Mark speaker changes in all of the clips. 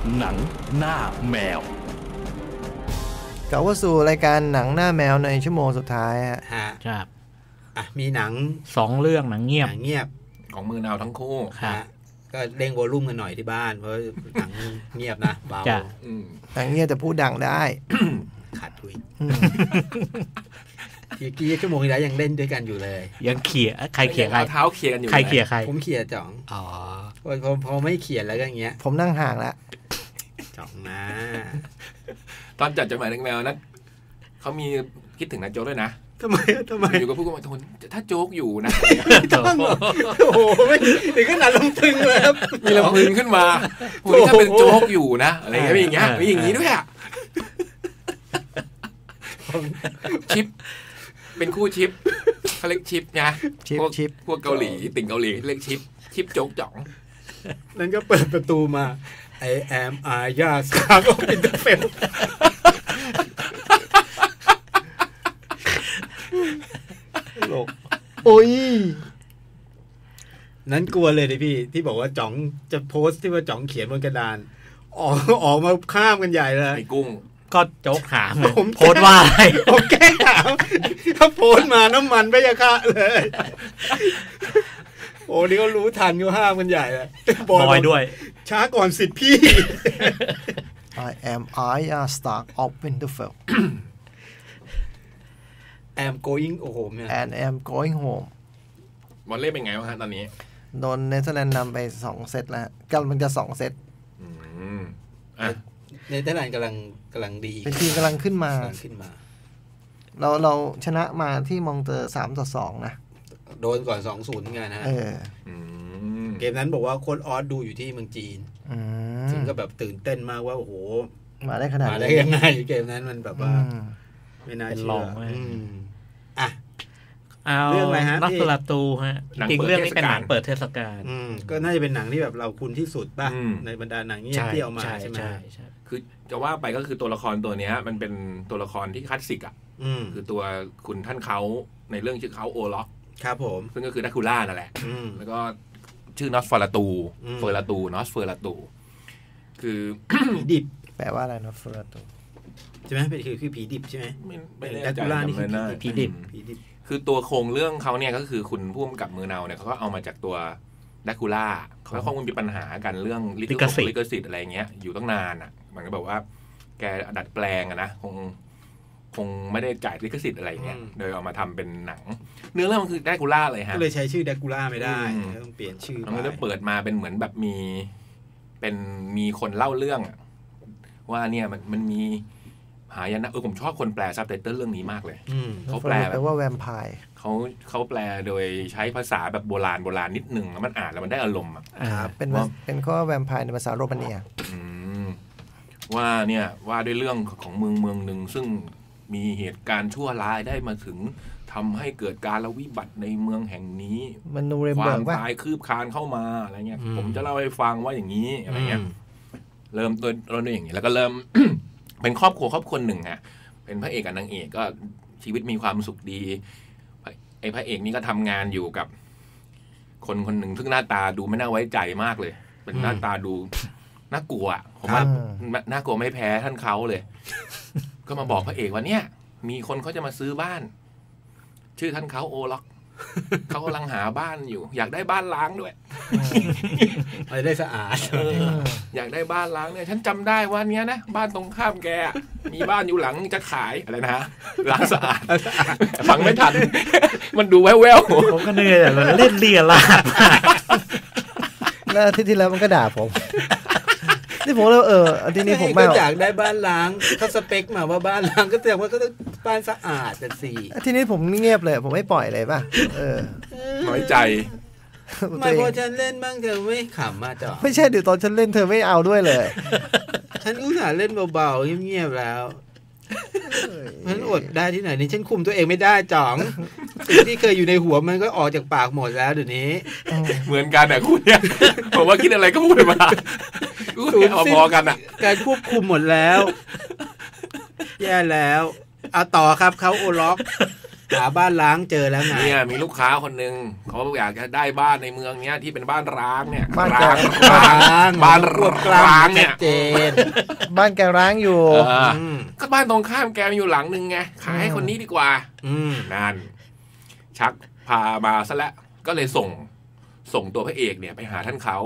Speaker 1: หนังหน้าแมว
Speaker 2: กลับเข้าสู่รายการหนังหน้าแมวในชั่วโมงสุดท้ายฮะ
Speaker 3: ครับ
Speaker 4: มีหนัง
Speaker 3: 2เรื่องหนังเงียบ
Speaker 5: ของมือนาวทั้งคู่
Speaker 4: ก็เร่งวอลลุ่มกันหน่อยที่บ้านเพราะหนังเงียบนะเบา
Speaker 2: หนังเงียบแต่พูดดังได้
Speaker 4: ขาดทุยกี่ชั่วโมงที่แล้วยังเล่นด้วยกันอยู่เลย
Speaker 3: ยังเขี่ยใครเขี่ยใคร
Speaker 5: เท้าเขี่ยกันอยู่
Speaker 3: ใครเขี่ยใคร
Speaker 4: ผมเขี่ยจ่องพอไม่เขี่ยแล้วก็อย่างเงี้ย
Speaker 2: ผมนั่งห่างแล้ว
Speaker 4: จ่องนะ
Speaker 5: ตอนจัดจดหมายถึงแมวนะเขามีคิดถึงนายโจ๊กด้วยนะ
Speaker 4: ทำไม
Speaker 5: อยู่กับพูดกันว่าถ้าโจ๊กอยู่นะ
Speaker 4: โอ้โหไม่ถึงขนาดลำพึงเลยครับ
Speaker 5: มีลำพึงขึ้นมาถ้าเป็นโจ๊กอยู่นะอะไรอย่างเงี้ยมีอย่างนี้ด้วยอ่ะชิปเป็นคู่ชิปเขาเรียกชิปไงพวกเกาหลีติ่งเกาหลีเรียกชิปโจ๊กจ่อง
Speaker 4: นั่นก็เปิดประตูมา I am Arya Stark of Winterfell
Speaker 2: โลกโอ้ย
Speaker 4: นั้นกลัวเลยดิพี่ที่บอกว่าจ๋องจะโพสต์ที่ว่าจ๋องเขียนบนกระดานออกมาข้ามกันใหญ่เลย
Speaker 5: ไอ้กุ้ง
Speaker 3: ก็โจ๊กถามโพสต์ว่าอะไร
Speaker 4: ผมแกล้งถามเขาโพสต์มาน้ำมันไม่ยาคะเลยโอ้นี่เขารู้ทันเขาห้ามกันใหญ่เลย
Speaker 3: บอยด้วย
Speaker 4: ช้าก่อนสิทธิ์พี่
Speaker 2: I am Arya Stark of Winterfell
Speaker 4: I'm going home
Speaker 2: and I'm going home
Speaker 5: บอลเล่เป็นไงวะฮะตอนนี้
Speaker 2: โดนเนเธอร์แลนด์นำไป2เซตแล้วกำลังจะ2เซต
Speaker 4: เนเธอร์แลนด์กำลังดี
Speaker 2: เป็นทีมกำลังขึ้นมาเราชนะมาที่มองเตอร์3-2นะ
Speaker 4: โดนก่อน 2-0 ไงนะเกมนั้นบอกว่าโค้ชออสดูอยู่ที่เมืองจีนซึ่งก็แบบตื่นเต้นมากว่าโอ้โห
Speaker 2: มาได้ขนาดนี้
Speaker 4: มาได้ยังไงเกมนั้นมันแบบว่าไม่น่าเชื่อ
Speaker 3: เรื่องอะไรฮะนักสลัดตูฮะจริงเรื่องนี้เป็นหนังเปิดเทศกาล
Speaker 4: ก็น่าจะเป็นหนังที่แบบเราคุ้นที่สุดป่ะในบรรดาหนังที่เอามาใช่ไหม
Speaker 5: คือจะว่าไปก็คือตัวละครตัวนี้มันเป็นตัวละครที่คลาสสิกอ่ะคือตัวคุณท่านเขาในเรื่องชื่อเขาโอล็อก
Speaker 4: ครับผม
Speaker 5: ซึ่งก็คือดักคูล่านั่นแหละแล้วก็ชื่อนอสฟอร์ลาตูนอสเฟอร์ลาตูคือ
Speaker 4: ผีดิบ
Speaker 2: แปลว่าอะไรนอสเฟอร์ลาตู
Speaker 4: ใช่ไหมเป็นคือผีดิบใช่ไหม
Speaker 5: ไม่ดักคูล่านี่คือผีดิบคือตัวโครงเรื่องเขาเนี่ยก็คือคุณผู้กำกับมือเนาเนี่ยเขาก็เอามาจากตัวดักคูล่าแล้วคงมีปัญหากันเรื่องลิขสิทธิ์อะไรเงี้ยอยู่ตั้งนานอ่ะมันก็แบบว่าแกดัดแปลงอะนะคงไม่ได้จ่ายลิขสิทธิ์อะไรเงี้ยโดยเอามาทำเป็นหนังเนื้อเรื่องมันคือดักคูล่าเลยฮะ
Speaker 4: ก็เลยใช้ชื่อดักคูล่าไม่ได้ต้องเปลี่ยนชื่อ
Speaker 5: มันจะเปิดมาเป็นเหมือนแบบมีคนเล่าเรื่องว่าเนี่ยมันมีหายนะผมชอบคนแปลซับไตเติลเรื่องนี้มากเลย
Speaker 2: เขาแปลแบบว่าแวมไพร์
Speaker 5: เขาแปลโดยใช้ภาษาแบบโบราณนิดนึงแล้วมันอ่านแล้วมันได้อารมณ์
Speaker 2: เป็นข้อแวมไพร์ในภาษาโรมาเนีย
Speaker 5: ว่าเนี่ยว่าด้วยเรื่องของเมืองนึงซึ่งมีเหตุการณ์ชั่วร้ายได้มาถึงทำให้เกิดการระวิบัติในเมืองแห่งนี้ความตายคืบคลานเข้ามาอะไรเงี้ยผมจะเล่าให้ฟังว่าอย่างนี้อะไรเงี้ยเริ่มต้นด้วยอย่างนี้แล้วก็เริ่ม เป็นครอบครัวหนึ่งฮะเป็นพระเอกกับนางเอกก็ชีวิตมีความสุขดีไอ้พระเอกนี่ก็ทำงานอยู่กับคนหนึ่งซึ่งหน้าตาดูไม่น่าไว้ใจมากเลยเป็นหน้าตาดูน่ากลัวผมว่าน่ากลัวไม่แพ้ท่านเขาเลยก็มาบอกพระเอกว่าเนี่ยมีคนเขาจะมาซื้อบ้านชื่อท่านเขาโอล็อกเขากำลังหาบ้านอยู่อยากได้บ้านล้างด้วย
Speaker 4: ได้สะอาด
Speaker 5: อยากได้บ้านล้างเนี่ยฉันจำได้ว่าเนี้ยนะบ้านตรงข้ามแกมีบ้านอยู่หลังจะขายอะไรนะล้างสะอาดฟังไม่ทันมันดูแว่ว
Speaker 3: ๆผมก็เหนื่อยแต่เล่นเลียลาด
Speaker 2: แล้วที่แล้วมันก็ด่าผมนี่ผมแล้วทีนี้ผม
Speaker 4: ก็อยากได้บ้านล้างเขาสเปคมาว่าบ้านล้างก็แสดงว่าก็ต้องบ้านสะอาดแต่สิ
Speaker 2: ทีนี้ผมเงียบเลยผมไม่ปล่อยเลยป่ะ
Speaker 5: น้อยใจ
Speaker 4: ไม่พอฉันเล่นบ้างเธอไม่ขำมาจ่อ
Speaker 2: ไม่ใช่เดี๋ยวตอนฉันเล่นเธอไม่เอาด้วยเลย
Speaker 4: ฉันอุตส่าห์เล่นเบาๆเงียบๆแล้วฉันอดได้ที่ไหนนี่ฉันคุมตัวเองไม่ได้จ่องสิ่งที่เคยอยู่ในหัวมันก็ออกจากปากหมดแล้วเดี๋ยวนี้
Speaker 5: เหมือนกันนะคุณเนี่ยผมว่าคิดอะไรก็พูดมาเอาพอกันอ่ะ
Speaker 4: การควบคุมหมดแล้วแย่แล้วเอาต่อครับเขาโอล็อกหาบ้านล้างเจอแล้วไง
Speaker 5: เนี่ยมีลูกค้าคนหนึ่งเขาอยากจะได้บ้านในเมืองเนี้ยที่เป็นบ้านร้างเนี่ย
Speaker 2: บ้านแก
Speaker 5: บ้านร้างเนี่ย
Speaker 4: เจน
Speaker 2: บ้านแกร้างอยู่
Speaker 5: ก็บ้านตรงข้ามแกมีอยู่หลังนึงไงขายให้คนนี้ดีกว่านั่นชักพามาซะแล้วก็เลยส่งตัวพระเอกเนี่ยไปหาท่านเขา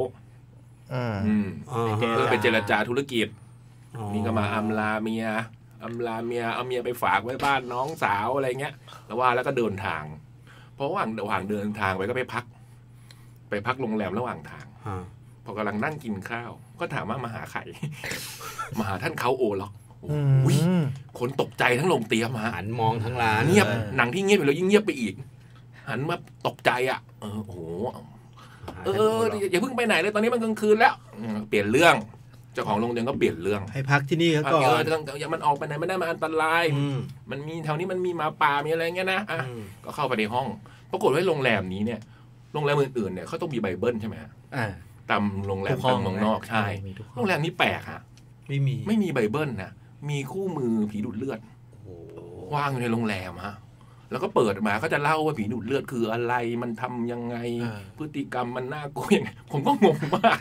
Speaker 5: เพื่อไปเจรจาธุรกิจนี่ก็มาอำลาเมียเอาเมียไปฝากไว้บ้านน้องสาวอะไรเงี้ยแล้วก็เดินทางเพราะระหว่างเดินทางไปก็ไปพักโรงแรมระหว่างทางพอกำลังนั่งกินข้าวก็ถามว่ามาหาใคร มาหาท่านเขาโอล็อกคนตกใจทั้งโรงเตรียมมา
Speaker 4: หันมองทั้งร้าน
Speaker 5: เงียบหนังที่เงียบไปแล้วยิ่งเงียบไปอีกหันมาตกใจอ่ะโอ้โหอย่าเพิ่งไปไหนเลยตอนนี้มันกลางคืนแล้วเปลี่ยนเรื่องเจ้าของโรงเรียนก็เปลี่ยนเรื่อง
Speaker 4: ให้พักที่นี่ก่อน
Speaker 5: อย่ามันออกไปไหนไม่ได้มาอันตรายมันมีแถวนี้มันมีหมาป่ามีอะไรเงี้ยนะก็เข้าไปในห้องปรากฏว่าโรงแรมนี้เนี่ยโรงแรมอื่นๆเนี่ยเขาต้องมีไบเบิลใช่ไหมตามโรงแรมตามเมืองนอกใช่โรงแรมนี้แปลกฮะไม่มีไบเบิลนะมีคู่มือผีดูดเลือดวางอยู่ในโรงแรมฮะแล้วก็เปิดมาก็จะเล่าว่าผีดูดเลือดคืออะไรมันทำยังไงพฤติกรรมมันน่ากลัวยังไงผมก็งงมาก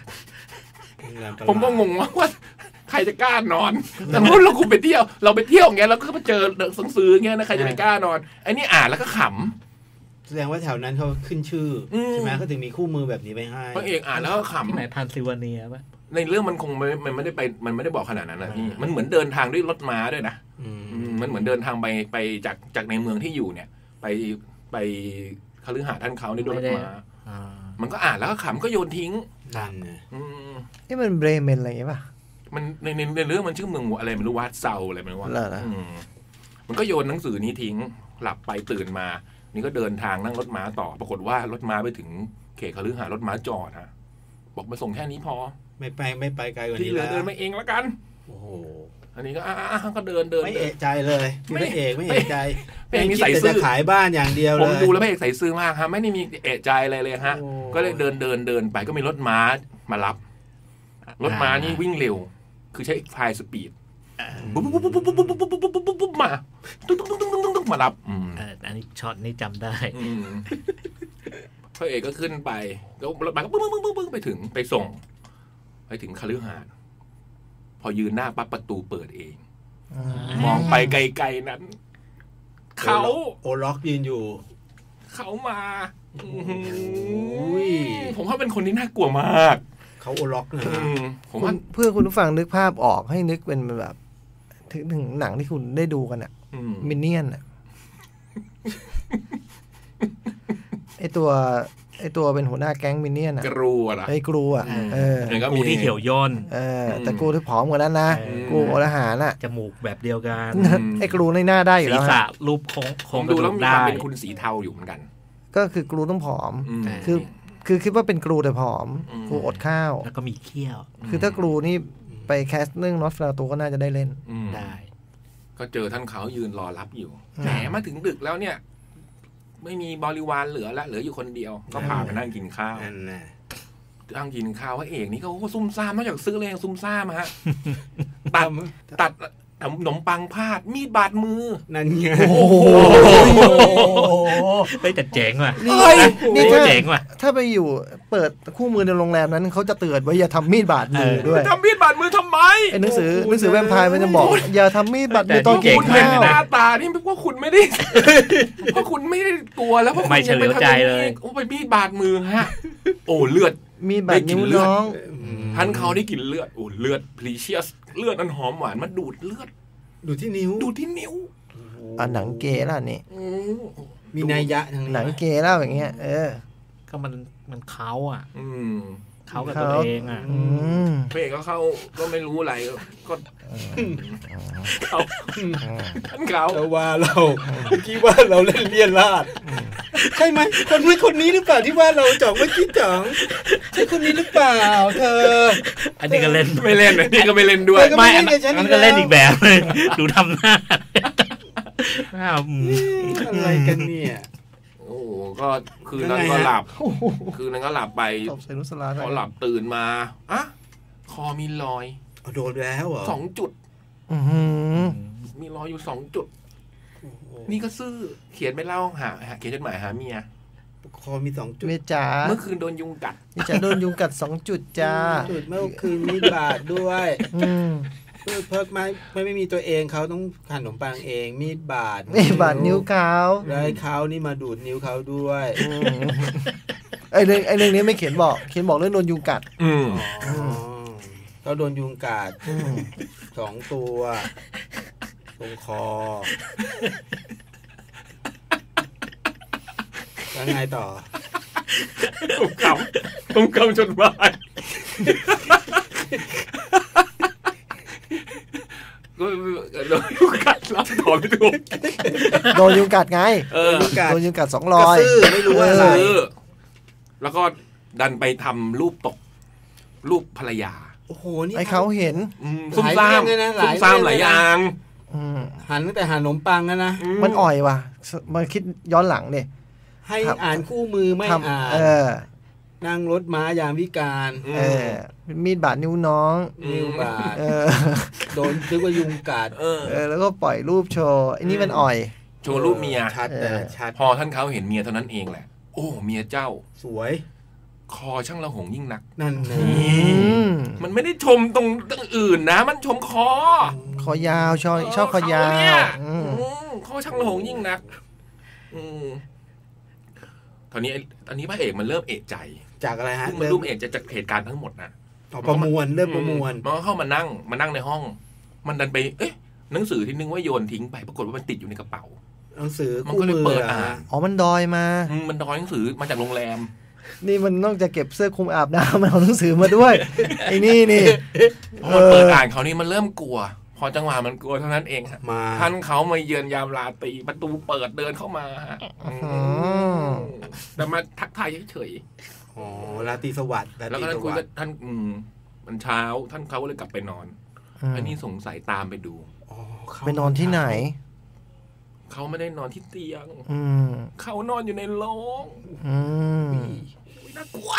Speaker 5: ว่าใครจะกล้านอนแต่เมื่อเราไปเที่ยวเราไปเที่ยวอย่างเงี้ยเราก็ไปเจอหนังสืออย่างเงี้ยนะใครจะไปกล้านอนไอ้นี่อ่านแล้วก็ขำ
Speaker 4: แสดงว่าแถวนั้นเขาขึ้นชื่อใช่ไหมเขาถึงมีคู่มือแบบนี้ไปให้
Speaker 5: พระเอกอ่านแล้วก็ขำ
Speaker 3: ที่ไหนทรานซิลเวเนียป่ะ
Speaker 5: ในเรื่องมันคงมันไม่ได้ไปมันไม่ได้บอกขนาดนั้นนะพี่มันเหมือนเดินทางด้วยรถม้าด้วยนะมันเหมือนเดินทางไปจากในเมืองที่อยู่เนี่ยไปคฤหาสน์ท่านเขาในด้วยรถม้ามันก็อ่านแล้วก็ขำก็โยนทิ้ง
Speaker 4: นั่น
Speaker 2: นี่มันเบรเมนอะไรป่ะ
Speaker 5: มันในเรื่องมันชื่อเมืองอะไรไม่รู้วัดเซาอะไรไม่รู้ว่ามันก็โยนหนังสือนี้ทิ้งหลับไปตื่นมานี่ก็เดินทางนั่งรถม้าต่อปรากฏว่ารถม้าไปถึงเขตคฤหาสน์รถม้าจอดฮะบอกมาส่งแค่นี้พอ
Speaker 4: ไม่ไปไกลกว่านี้
Speaker 5: แล้วที่เหลือเดินมาเองแล้วกัน
Speaker 4: โอ้โห
Speaker 5: อันนี้ก็ก็เดิน
Speaker 4: ไม่เอะใจเลยพระเอกไม่เอะใจ
Speaker 5: พระเอกมีใส่ซื่อ
Speaker 4: ขายบ้านอย่างเดียวเลย
Speaker 5: ผมดูแล้วพระเอกใส่ซื่อมากฮะไม่ได้มีเอะใจอะไรเลยฮะก็เลยเดินไปก็มีรถม้ามารับรถม้านี่วิ่งเร็วคือใช้ไฮสปีดปุ๊บมาตุ๊กมารับ
Speaker 3: อันนี้ช็อตนี้จำได้
Speaker 5: พระเอกก็ขึ้นไปแล้วรถม้าก็ปึ๊บไปส่งไปถึงคฤหาสน์พอยืนหน้าปั๊บประตูเปิดเองมองไปไกลๆนั้นเขา
Speaker 4: โอล็อกยืนอยู่
Speaker 5: เขามาผมว่าเป็นคนที่น่ากลัวมาก
Speaker 4: เขาโอล็อกนะ
Speaker 2: ผมว่าเพื่อคุณผู้ฟังนึกภาพออกให้นึกเป็นแบบถึงหนังที่คุณได้ดูกันอ่ะมินเนี่ยนอ่ะไอตัวเป็นหัวหน้าแก๊งมินเนี่ยนอ่ะ
Speaker 5: กรูอ่ะ
Speaker 2: ไอกรูอ่ะ
Speaker 3: กูที่เขียวย่น
Speaker 2: แต่กูที่ผอมกว่านั้นนะกูโอรหารน่ะ
Speaker 3: จมูกแบบเดียวกัน
Speaker 2: ไอกรูในหน้าได้อยู่แล้ว
Speaker 3: ศีรษะรูปโค้ง
Speaker 5: ดูแล้วมีความเป็นคุณสีเทาอยู่เหมือนกัน
Speaker 2: ก็คือกรูต้องผอมคือคิดว่าเป็นกรูแต่ผอมกรูอดข้าว
Speaker 3: แล้วก็มีเขี้ยว
Speaker 2: คือถ้ากรูนี่ไปแคสเรื่องนอสฟราตูก็น่าจะได้เล่น
Speaker 3: ได้
Speaker 5: ก็เจอท่านเขายืนรอรับอยู่แหมมาถึงดึกแล้วเนี่ยไม่มีบริวารเหลืออยู่คนเดียวก็พาไปนั่งกินข้าวนั่งกินข้าวพระเอกนี่เขาซุ่มซ่ามนอกจากซื้อเลยยังซุ่มซ่ามฮะตัดขนมปังพาดมีดบาดมือ
Speaker 4: นั่นไง
Speaker 3: โอ้โหไปแต่เจ๋งว่ะ
Speaker 2: นี่เจ๋งว่ะถ้าไปอยู่เปิดคู่มือในโรงแรมนั้นเขาจะเตือนว่าอย่าทำมีดบาดมือด้วย
Speaker 5: ทำมีดบาดมือทำไม
Speaker 2: ไอ้หนังสือแวมไพร์มันจะบอกอย่าทำมีดบาดมือตอนกินข้าว
Speaker 5: หน้าตานี่เพราะคุณไม่ได้เพราะคุณไม่ได้กลัวแล้วเพราะคุณ
Speaker 3: ไม่เฉลียวใจเลย
Speaker 5: โอ้ไปมีดบาดมือฮะโอ้เลือด
Speaker 2: มีดบาดนิ้วน้อง
Speaker 5: ท่านเขาได้กลิ่นเลือดโอ้เลือดพรีเชียสเลือดนั้นหอมหวานมันดูดเลือด
Speaker 4: ดูที่นิ้ว
Speaker 2: หนังเกย์แล้วนี่
Speaker 4: มีนัยยะทาง
Speaker 2: หนังเกย์แล้วอย่างเงี้ย
Speaker 3: ก็มันเขาอ่ะเขากับตัวเองอ่ะ
Speaker 5: พระเอกก็เข้าก็ไม่รู้อะไรก็เขาท่านเขา
Speaker 4: แต่ว่าเราคิดว่าเราเล่นเลียนลาดใช่ไหมคนนี้หรือเปล่าที่ว่าเราจ่องไม่คิดจ่องใช่คนนี้หรือเปล่าเธอ
Speaker 3: อันนี้ก็เล่น
Speaker 5: ไม่เล่นอันนี้ก็ไม่เล่นด้วย
Speaker 3: ไม่อันนั้นก็เล่นอีกแบบเลยดูทำหน้า
Speaker 4: อะไรกันเนี่ย
Speaker 5: โอ้ก็คืนนั้นก็หลับไปพอหลับตื่นมาอ่ะคอมีรอย
Speaker 4: โดนแล้วเหรอ
Speaker 5: 2 จุดมีรอยอยู่2 จุดนี่ก็ซื่อเขียนไปเล่าเขียนจดหมายหาเมีย
Speaker 4: คอมี2 จุด
Speaker 2: เมียจ๋า
Speaker 5: เมื่อคืนโดนยุงกัด
Speaker 2: เมียจ๋าโดนยุงกัด2 จุดจ้า
Speaker 4: จุดเมื่อคืนมีบาดด้วยเพิกไม่มีตัวเองเขาต้องหั่นขนมปังเองมีดบาด
Speaker 2: นิ้วเขา
Speaker 4: แล้วเขานี่มาดูดนิ้วเขาด้วย
Speaker 2: ไอ้เรื่องนี้ไม่เขียนบอกเรื่องโดนยุงกัด
Speaker 4: เขาโดนยุงกัด2 ตัวตรงคอแล้วไงต่อ
Speaker 5: ผมกำจดหมายก็โดนยุงกัดรับถอนไม่ถูก
Speaker 2: โดนยุงกัดไงโดนยุงกัด2 รอย
Speaker 4: ไม่รู้ว่าอะไร
Speaker 5: แล้วก็ดันไปทำรูปตกรูปภรรยา
Speaker 4: โอ้โหนี่
Speaker 2: ไอ้เขาเห็น
Speaker 5: ซุ่มซ่ามหลายอย่าง
Speaker 4: หันตั้งแต่หันขนมปังนะ
Speaker 2: มันอ่อยว่ะมาคิดย้อนหลังเนี่ย
Speaker 4: ให้อ่านคู่มือไม่อ่านนั่งรถม้ายามวิการ
Speaker 2: มีดบาดนิ้วน้อง
Speaker 4: นิ้วบาดโดนนึกว่ายุงกัด
Speaker 2: แล้วก็ปล่อยรูปโชว์ไอ้นี่มันอ่อย
Speaker 5: โชว์รูปเมียชัดพอท่านเขาเห็นเมียเท่านั้นเองแหละโอ้เมียเจ้า
Speaker 4: สวย
Speaker 5: คอช่างละหงยิ่งนัก
Speaker 4: นั่น
Speaker 5: มันไม่ได้ชมตรงอื่นนะมันชมค
Speaker 2: อยาวชอบคอยาว
Speaker 5: คอช่างละหงยิ่งนักตอนนี้พระเอกมันเริ่มเอะใจ
Speaker 4: จากอะไรฮะ
Speaker 5: มันรูปเอกจะจากเหตุการณ์ทั้งหมดนะ
Speaker 4: ประมวลเริ่มประมวล
Speaker 5: มันเข้ามานั่งในห้องมันดันไปหนังสือที่นึกว่าโยนทิ้งไปปรากฏว่ามันติดอยู่ในกระเป๋า
Speaker 4: หนังสือ
Speaker 5: มันก็เลยเปิดอ่าน
Speaker 2: มันดอยมา
Speaker 5: มันดอยหนังสือมาจากโรงแรม
Speaker 2: นี่มันนอกจากเก็บเสื้อคลุมอาบน้ำมันเอาหนังสือมาด้วยไอ้นี่
Speaker 5: พอเปิดอ่านเขานี่มันเริ่มกลัวพอจังหวะมันกลัวเท่านั้นเองฮะท่านเขามาเยือนยามราตรีประตูเปิดเดินเข้ามาฮะแต่มาทักทายเฉย
Speaker 4: ราตรีสวัสดิ์
Speaker 5: แล้วก็คุยกับท่านมันเช้าท่านเขาเลยกลับไปนอนอันนี้สงสัยตามไปดู
Speaker 2: ไปนอนที่ไหน
Speaker 5: เขาไม่ได้นอนที่เตียงเขานอนอยู่ในโรงน่ากลัว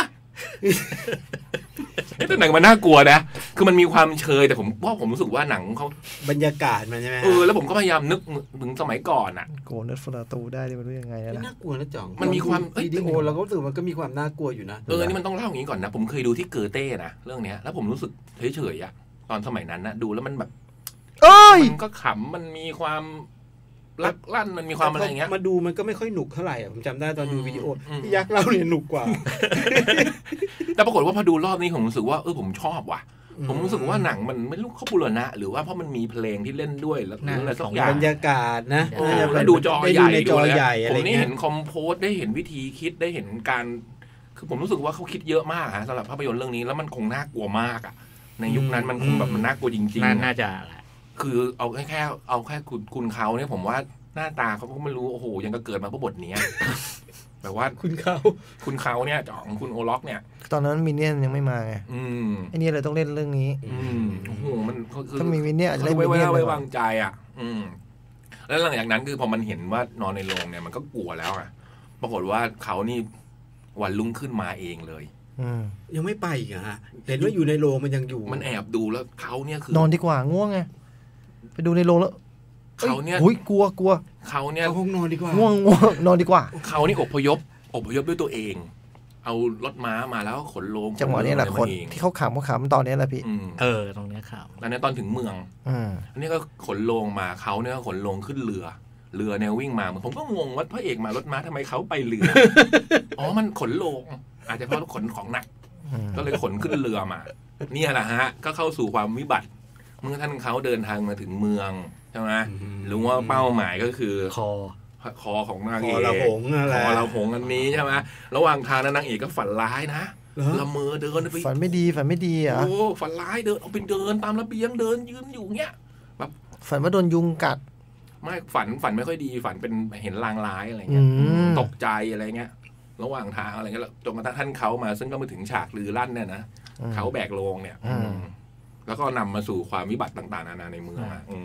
Speaker 5: แต่หนังมันน่ากลัวนะคือมันมีความเชยแต่ผมรู้สึกว่าหนังเขา
Speaker 4: บรรยากาศมันใช่ไหม
Speaker 5: แล้วผมก็พยายามนึกถึงสมัยก่อนอ่ะ
Speaker 2: โกนฟลาตูได้มันรู้ยังไง
Speaker 4: น่ากลัวนะจ่อง
Speaker 5: มันมีความ
Speaker 4: วิดีโอเราก็รู้สึกมันก็มีความน่ากลัวอยู่นะ
Speaker 5: นี่มันต้องเล่าอย่างนี้ก่อนนะผมเคยดูที่เกอเต้นะเรื่องนี้แล้วผมรู้สึกเฉยๆอ่ะตอนสมัยนั้นนะดูแล้วมันแบบมันก็ขำมันมีความลักลั่นมันมีความอะไรอย่างเงี้ย
Speaker 4: มาดูมันก็ไม่ค่อยหนุกเท่าไหร่ผมจำได้ตอนดูวิดีโอที่ยักษ์เล่าเนี่ยหนุกกว่า
Speaker 5: แต่ปรากฏว่าพอดูรอบนี้ผมรู้สึกว่าผมชอบว่ะผมรู้สึกว่าหนังมันไม่รู้เขาบูรณะหรือว่าเพราะมันมีเพลงที่เล่นด้วยแล้วอะไรสักอย่าง
Speaker 4: บรรยากาศนะ
Speaker 5: แล้วดูจอใหญ่ผมได้เห็นคอมโพสได้เห็นวิธีคิดได้เห็นการคือผมรู้สึกว่าเขาคิดเยอะมากสำหรับภาพยนตร์เรื่องนี้แล้วมันคงน่ากลัวมากอ่ะในยุคนั้นมันคงแบบมันน่ากลัวจริง
Speaker 3: ๆน่าจะ
Speaker 5: คือเอาแค่คุณเขาเนี่ยผมว่าหน้าตาเขาก็ไม่รู้โอ้โหยังก็เกิดมาเพื่อบทนี้แบบว่า
Speaker 4: คุณ
Speaker 5: เขาเนี่ยจ่องคุณโอล็อกเนี่ย
Speaker 2: ตอนนั้นมินเนี่ยนยังไม่มาไงไอ้นี่เลยต้องเล่นเรื่องนี้
Speaker 5: โอ้โหมัน
Speaker 2: ถ้ามีมินเนี่ยน
Speaker 5: เล่นมินเนี่ยนไว้วางใจอ่ะแล้วหลังจากนั้นคือพอมันเห็นว่านอนในโรงเนี่ยมันก็กลัวแล้วอ่ะปรากฏว่าเขานี่วันรุ่งขึ้นมาเองเลย
Speaker 4: ยังไม่ไปอีกฮะเห็นว่าอยู่ในโรงมันยังอยู่
Speaker 5: มันแอบดูแล้วเขาเนี่ยคือน
Speaker 2: อนดีกว่าง่วงไงไปดูในโรงแล้ว
Speaker 5: เขาเนี่ย
Speaker 2: กลัว
Speaker 5: เขาเนี่ย
Speaker 4: คงนอนดีกว่า
Speaker 2: ง่วงนอนดีกว่า
Speaker 5: เขานี่อพยพด้วยตัวเองเอารถม้ามาแล้วขนโลง
Speaker 2: จังหวะนี้แหละคนที่เขาขำตอนนี้แหละพี่
Speaker 3: ตรงนี้ขำ
Speaker 5: แล้วเนี่ยตอนถึงเมืองอันนี้ก็ขนโลงมาเขาเนี่ยขนโลงขึ้นเรือเนี่ยวิ่งมาผมก็งงว่าพระเอกมารถม้าทำไมเขาไปเรือมันขนโลงอาจจะเพราะขนของหนักก็เลยขนขึ้นเรือมาเนี่ยแหละฮะก็เข้าสู่ความวิบัติเมื่อท่านเขาเดินทางมาถึงเมืองใช่ไหมรู้ว่าเป้าหมายก็คือคอของนางเอกคอละหงอันนี้ใช่ไหมระหว่างทางนางเอกก็ฝันร้ายนะละเมอเดินไป
Speaker 2: ฝันไม่ดีอ่ะ
Speaker 5: ฝันร้ายเดินเอาไปเดินตามระเบียงเดินยืนอยู่เงี้ยแบบ
Speaker 2: ฝันว่าโดนยุงกัด
Speaker 5: ไม่ฝันไม่ค่อยดีฝันเป็นเห็นลางร้ายอะไรเงี้ยตกใจอะไรเงี้ยระหว่างทางอะไรเงี้ยจนกระทั่งท่านเขามาซึ่งก็มาถึงฉากลือลั่นเนี่ยนะเขาแบกโลงเนี่ยแล้วก็นำมาสู่ความวิบัติต่างๆนานาในเมือง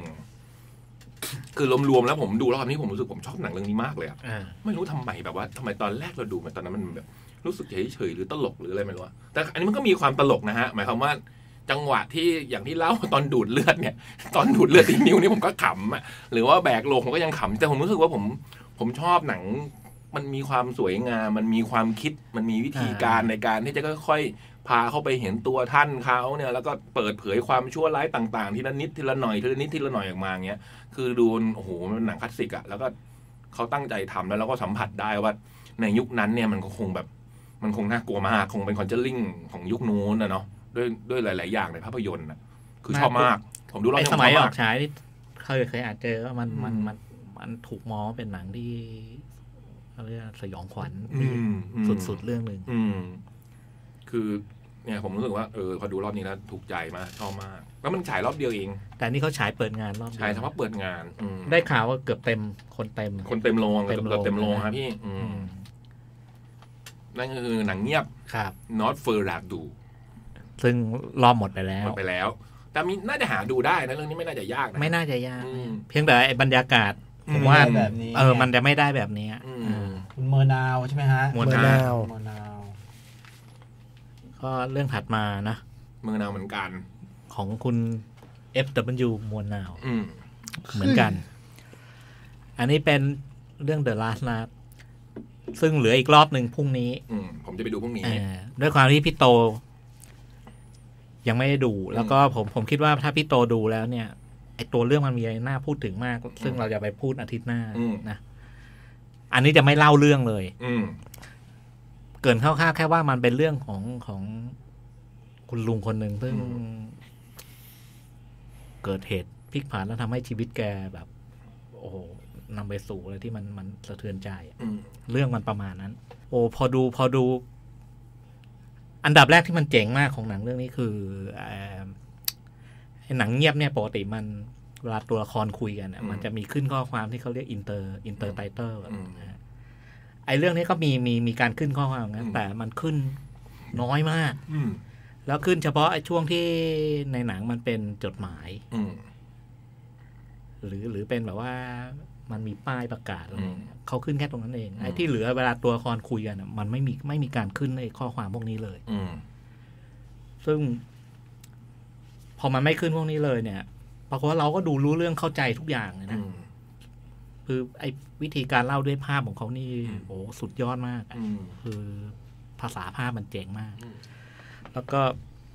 Speaker 5: คือรวมๆแล้วผมดูรอบนี้ผมรู้สึกผมชอบหนังเรื่องนี้มากเลยไม่รู้ทำไมแบบว่าทำไมตอนแรกเราดูมันตอนนั้นมันแบบรู้สึกเฉยๆหรือตลกหรืออะไรไม่รู้แต่อันนี้มันก็มีความตลกนะฮะหมายความว่าจังหวะที่อย่างที่เล่าตอนดูดเลือดเนี่ยตอนดูดเลือดที่นิ้วนี่ผมก็ขำอ่ะหรือว่าแบกโลงผมก็ยังขำแต่ผมรู้สึกว่าผมชอบหนังมันมีความสวยงามมันมีความคิดมันมีวิธีการในการที่จะค่อยๆพาเข้าไปเห็นตัวท่านเขาเนี่ยแล้วก็เปิดเผยความชั่วร้ายต่างๆทีละนิดทีละหน่อยทีละนิดทีละหน่อยออกมาอย่างเงี้ยคือดูโอ้โหมันหนังคลาสสิกอ่ะแล้วก็เขาตั้งใจทำแล้วเราก็สัมผัสได้ว่าในยุคนั้นเนี่ยมันก็คงแบบมันคงน่ากลัวมากคงเป็นคอนเจอริ่งของยุคนู้นนะเนาะด้วยหลายๆอย่างในภาพยนตร์นะคือชอบมากผมดูรอบนี้
Speaker 3: สมัยออกฉายเคยอาจเจอว่ามันถูกมองเป็นหนังที่เขาเรียกสยองขวัญสุดๆเรื่องหนึ่ง
Speaker 5: คือเนี่ยผมรู้สึกว่าพอดูรอบนี้แล้วถูกใจมากชอบมากแล้วมันฉายรอบเดียวเอง
Speaker 3: แต่นี่เขาฉายเปิดงานรอบ
Speaker 5: ฉายเฉพาะเปิดงาน
Speaker 3: ได้ข่าวว่าเกือบเต็มคนเต็ม
Speaker 5: โรงเกือบเต็มโรงครับพี่นั่นคือหนังเงียบ
Speaker 3: ครับ
Speaker 5: Not for Dark ดู
Speaker 3: ซึ่งรอบหมดไปแล้ว
Speaker 5: แต่มีน่าจะหาดูได้นะเรื่องนี้ไม่น่าจะยากนะ
Speaker 3: ไม่น่าจะยากเพียงแต่บรรยากาศผมว่า
Speaker 4: แบบนี้
Speaker 3: มันจะไม่ได้แบบนี้
Speaker 4: คุณเมอร์นาวใช่ไหมฮะ
Speaker 3: เมอร์นาวก็เรื่องถัดมานะ
Speaker 5: เมอร์นาวเหมือนกัน
Speaker 3: ของคุณ FW มวลนาวเหมือนกันอันนี้เป็นเรื่อง The Last Night ซึ่งเหลืออีกรอบหนึ่งพรุ่งนี้
Speaker 5: ผมจะไปดูพรุ่งนี้
Speaker 3: ด้วยความที่พี่โตยังไม่ได้ดูแล้วก็ผมคิดว่าถ้าพี่โตดูแล้วเนี่ยไอตัวเรื่องมันมีอะไรน่าพูดถึงมากซึ่งเราจะไปพูดอาทิตย์หน้านะอันนี้จะไม่เล่าเรื่องเลยเกินคร่าวๆแค่ว่ามันเป็นเรื่องของคุณลุงคนหนึ่งซึ่งเกิดเหตุพลิกผันแล้วทำให้ชีวิตแกแบบโอ้โหนำไปสู่อะไรที่มันสะเทือนใจเรื่องมันประมาณนั้นโอ้พอดูอันดับแรกที่มันเจ๋งมากของหนังเรื่องนี้คือหนังเงียบเนี่ยปกติมันเวลาตัวละครคุยกันมันจะมีขึ้นข้อความที่เขาเรียกอินเตอร์ไตเติลไอ้เรื่องนี้ก็มีการขึ้นข้อความงั้นแต่มันขึ้นน้อยมากแล้วขึ้นเฉพาะไอ้ช่วงที่ในหนังมันเป็นจดหมายหรือเป็นแบบว่ามันมีป้ายประกาศอะไรเขาขึ้นแค่ตรงนั้นเองไอ้ที่เหลือเวลาตัวละครคุยกันมันไม่มีการขึ้นในข้อความพวกนี้เลยซึ่งพอมันไม่ขึ้นพวกนี้เลยเนี่ยปรากฏว่าเราก็ดูรู้เรื่องเข้าใจทุกอย่างเลยนะคือไอ้วิธีการเล่าด้วยภาพของเขานี่โอ้สุดยอดมากคือภาษาภาพมันเจ๋งมากแล้วก็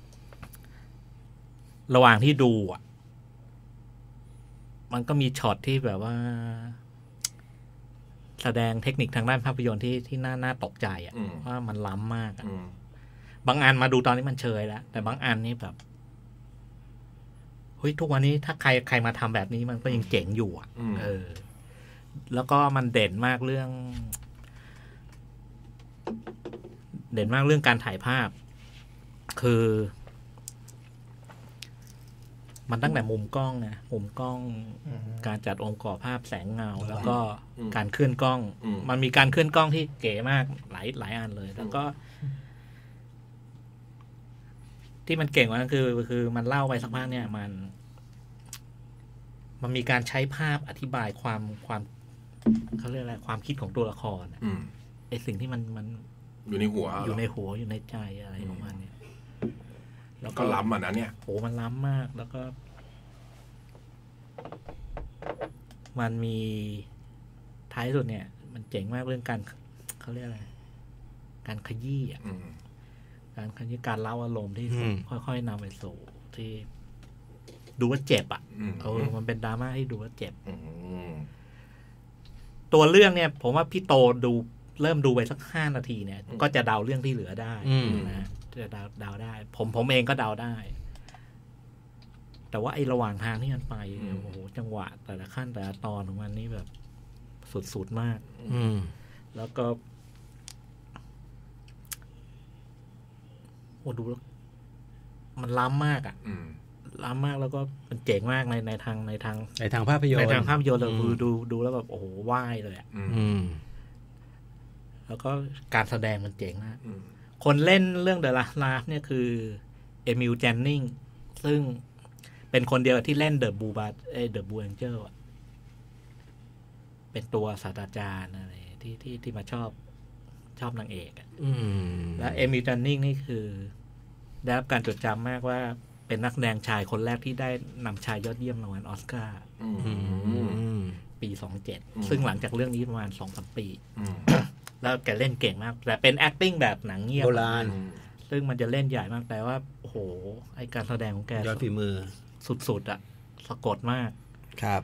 Speaker 3: ระหว่างที่ดูมันก็มีช็อตที่แบบว่าแสดงเทคนิคทางด้านภาพยนตร์ที่น่าตกใจว่ามันล้ำมากบางอันมาดูตอนนี้มันเชยแล้วแต่บางอันนี่แบบเฮ้ยทุกวันนี้ถ้าใครมาทำแบบนี้มันก็ยังเจ๋งอยู่แล้วก็มันเด่นมากเรื่องการถ่ายภาพคือมันตั้งแต่มุมกล้องนะมุมกล้องการจัดองค์ประกอบภาพแสงเงาแล้วก็การเคลื่อนกล้องมันมีการเคลื่อนกล้องที่เก๋มากหลายอันเลยแล้วก็ที่มันเก่งกว่านั้นคือมันเล่าไปสักพักเนี่ยมันมีการใช้ภาพอธิบายความเขาเรียกอะไรความคิดของตัวละครไอสิ่งที่มัน
Speaker 5: อยู่ในหัว
Speaker 3: อยู่ในใจอะไรของมันเนี่ย
Speaker 5: แล้วก็ล้ำอ่ะนะเนี่ย
Speaker 3: โอ้มันล้ำมากแล้วก็มันมีท้ายสุดเนี่ยมันเจ๋งมากเรื่องการเขาเรียกอะไรการขยี้การขยี้การเล่าอารมณ์ที่ค่อยๆนำไปสู่ที่ดูว่าเจ็บมันเป็นดราม่าที่ดูว่าเจ็บตัวเรื่องเนี่ยผมว่าพี่โตเริ่มดูไปสัก5 นาทีเนี่ยก็จะเดาเรื่องที่เหลือได้นะจะเดาได้ผมเองก็เดาได้แต่ว่าไอ้ระหว่างทางที่มันไปโอ้โหจังหวะแต่ละขั้นแต่ละตอนของมันนี่แบบสุดๆมากแล้วก็โอ้ดูมันล้ำมากล้ำมากแล้วก็มันเจ๋งมากในทาง
Speaker 4: ภาพยนตร์
Speaker 3: ในทางภาพยนตร์เราดูแล้วแบบโอ้โหว่ายเลยแล้วก็การแสดงมันเจ๋งมากคนเล่นเรื่อง The Last Laugh เนี่ยคือเอมิล เจนนิงซึ่งเป็นคนเดียวที่เล่น The Blue Angel เป็นตัวศาสตราจารย์อะไรที่มาชอบนางเอกแล้วเอมิล เจนนิงนี่คือได้รับการจดจำมากว่าเป็นนักแสดงชายคนแรกที่ได้นำชายยอดเยี่ยมรางวัลออสการ์ปี27ซึ่งหลังจากเรื่องนี้ประมาณ 2-3 ปีแล้วแกเล่นเก่งมากแต่เป็น acting แบบหนังเงียบ
Speaker 4: โบราณ
Speaker 3: ซึ่งมันจะเล่นใหญ่มากแต่ว่าโอ้โหไอการแสดงของแก
Speaker 4: ยอดฝีมือ
Speaker 3: สุดๆอะสะกดมาก
Speaker 4: ครับ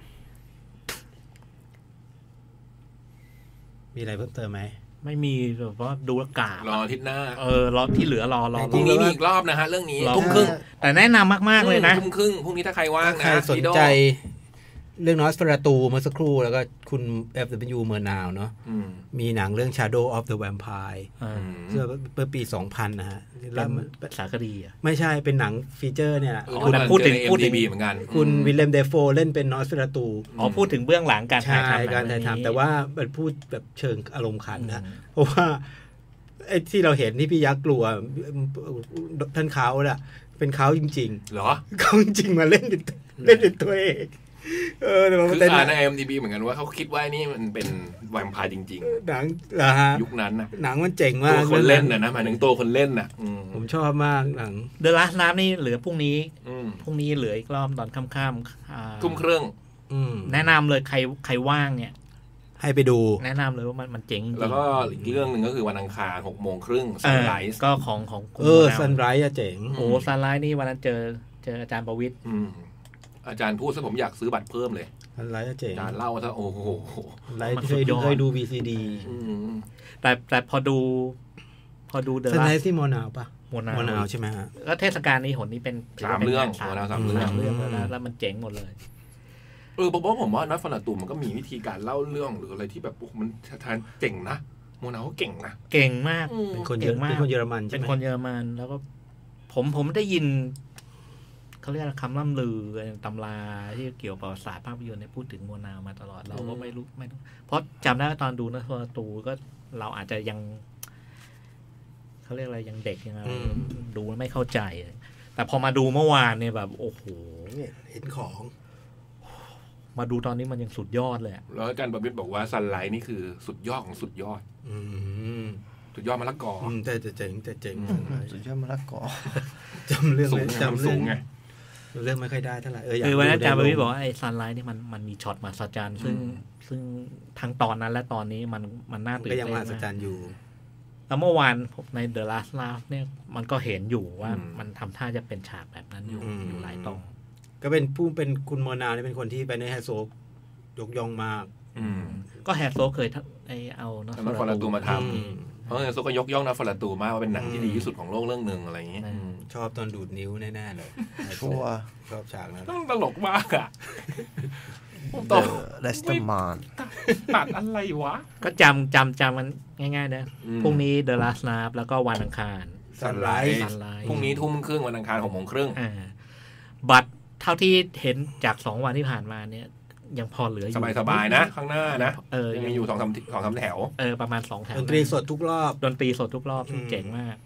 Speaker 4: มีอะไรเพิ่มเติมไหม
Speaker 3: ไม่มีแบบว่าดูอากาศ
Speaker 5: รออาทิตย์หน้
Speaker 3: ารอที่เหลือรอ
Speaker 5: พรุ่งนี้มีอีกรอบนะฮะเรื่องนี้ทุ่มครึ่ง
Speaker 3: แต่แนะนำมากๆเลยนะ
Speaker 5: ทุ่มครึ่งพรุ่งนี้ถ้าใครว่างนะ
Speaker 4: ใครสนใจเรื่องนอสเฟราตูเมื่อสักครู่แล้วก็คุณ F.W. เมอร์นาวเนาะมีหนังเรื่อง Shadow of the Vampire เมื่อปี 2000 นะฮะ
Speaker 3: แล้วสารคดีอ่ะ
Speaker 4: ไม่ใช่เป็นหนังฟีเจอร์เนี่ย
Speaker 5: คุณพูดถึงเหมือนกัน
Speaker 4: คุณวิลเลมเดโฟเล่นเป็นนอสเฟราตู
Speaker 3: พูดถึงเบื้องหลังการถ่ายท
Speaker 4: ำแต่ว่ามันพูดแบบเชิงอารมณ์ขันนะเพราะว่าไอ้ที่เราเห็นที่พี่ยักษ์กลัวท่านเขาน่ะเป็นเขาจริงๆ
Speaker 5: เหรอ
Speaker 4: เขาจริงมาเล่นเป็นตัวเอง
Speaker 5: คืออ่านใน IMDb เหมือนกันว่าเขาคิดว่านี่มันเป็นแวมไพร์จริง
Speaker 4: ๆหนังเหรอฮะ
Speaker 5: ยุคนั้นนะ
Speaker 4: หนังมันเจ๋งมาก
Speaker 5: ตัวคนเล่นนะหมายถึงตัวคนเล่นน่ะ
Speaker 4: ผมชอบมากหนัง
Speaker 3: The Last Laugh นี่เหลือพรุ่งนี้เหลืออีกรอบตอนค่ำ
Speaker 5: ๆทุ่มครึ่ง
Speaker 3: แนะนำเลยใครว่างเนี่ย
Speaker 4: ให้ไปดู
Speaker 3: แนะนำเลยว่ามันเจ๋งจริง
Speaker 5: แล้วก็อีกเรื่องหนึ่งก็คือวันอังคาร 18:30 Sunrise
Speaker 3: ก็ของ
Speaker 4: Sunrise เจ๋ง
Speaker 3: Sunrise นี่วันนั้นเจออาจารย์ประวิตร
Speaker 5: อาจารย์พูดซะผมอยากซื้อบัตรเพิ่มเลย
Speaker 4: อะไรเจ๋ง
Speaker 5: อาจารย์เล่าซะโอ้โห
Speaker 4: ไลฟ์เคยดู VCD
Speaker 3: แต่พอดู
Speaker 4: เดอะลาสที่โมนาวป่ะโมนาวใช่ไหมฮะ
Speaker 3: ก็เทศกาลนี้หนนี้เป็น
Speaker 5: 3 เรื่อง3 เรื่อง
Speaker 3: แล้วมันเจ๋งหมดเลย
Speaker 5: ผมว่านัทฟานาตูมันก็มีวิธีการเล่าเรื่องหรืออะไรที่แบบมันทานเจ๋งนะโมนาวก็เก่งนะ
Speaker 3: เก่งมาก
Speaker 4: เป็นคนเยอรมัน
Speaker 3: เป็นคนเยอรมันแล้วก็ผมได้ยินเขาเรียกคำล่ำลือตำราที่เกี่ยวกับประวัติศาสตร์ภาพยนตร์เนี่ยพูดถึงโมนาวมาตลอดเราก็ไม่รู้เพราะจำได้ตอนดูนัทฟานาตูก็เราอาจจะยังเขาเรียกอะไรยังเด็กยังดูไม่เข้าใจแต่พอมาดูเมื่อวานเนี่ยแบบโอ้โห
Speaker 4: เห็นของ
Speaker 3: มาดูตอนนี้มันยังสุดยอดเลย
Speaker 5: แล้วอาจารย์ประวิตรบอกว่าซันไลท์นี่คือสุดยอดของสุดยอดสุดยอดมะละกอ
Speaker 4: แต่เจ๋ง
Speaker 2: สุดยอดมะละกอ
Speaker 4: จำเรื่อง
Speaker 5: สูงไง
Speaker 4: เรื่องไม่ค่อยได้เท่าไหร่
Speaker 3: คือวันอาจารย์ประวิตรบอกว่าไอ้ซันไลท์นี่มันมีช็อตมหัศจรรย์ซึ่งทั้งตอนนั้นและตอนนี้มันน่าตื่นเต้น
Speaker 4: ก็ยังมหัศจรรย์อยู่
Speaker 3: แล้วเมื่อวานใน The Last Laugh เนี่ยมันก็เห็นอยู่ว่ามันทำท่าจะเป็นฉากแบบนั้นอยู่หลายตอน
Speaker 4: ก็เป็นคุณโมนาเนี่ยเป็นคนที่ไปในแฮโซยกย่องมาก
Speaker 3: ก็แฮโซเคยเอานั
Speaker 5: ทฟานาตูมาทำเพราะแฮโซก็ยกย่องนัทฟานาตูมากว่าเป็นหนังที่ดีที่สุดของโลกเรื่องนึงอะไรอย่างเงี้ย
Speaker 4: ชอบตอนดูดนิ้วแน่ๆเลย
Speaker 2: ชัวร์
Speaker 4: ชอบฉากนั้น
Speaker 5: ตลกมากอ่ะ
Speaker 2: ต่อเรสต์มาน
Speaker 5: ตัดอะไรวะ
Speaker 3: ก็จำมันง่ายๆนะพรุ่งนี้ The Last Laugh แล้วก็วันอังคาร
Speaker 4: Sunrise
Speaker 5: พรุ่งนี้ทุ่มครึ่งวันอังคาร 18:30
Speaker 3: บัตรเท่าที่เห็นจาก2 วันที่ผ่านมาเนี่ยยังพอเหลืออยู่
Speaker 5: สบายๆนะข้างหน้านะยังมีอยู่2-3 แถว
Speaker 3: ประมาณ2 แถว
Speaker 4: ดนตรีสดทุกรอบ
Speaker 3: ซึ่งเจ๋งมาก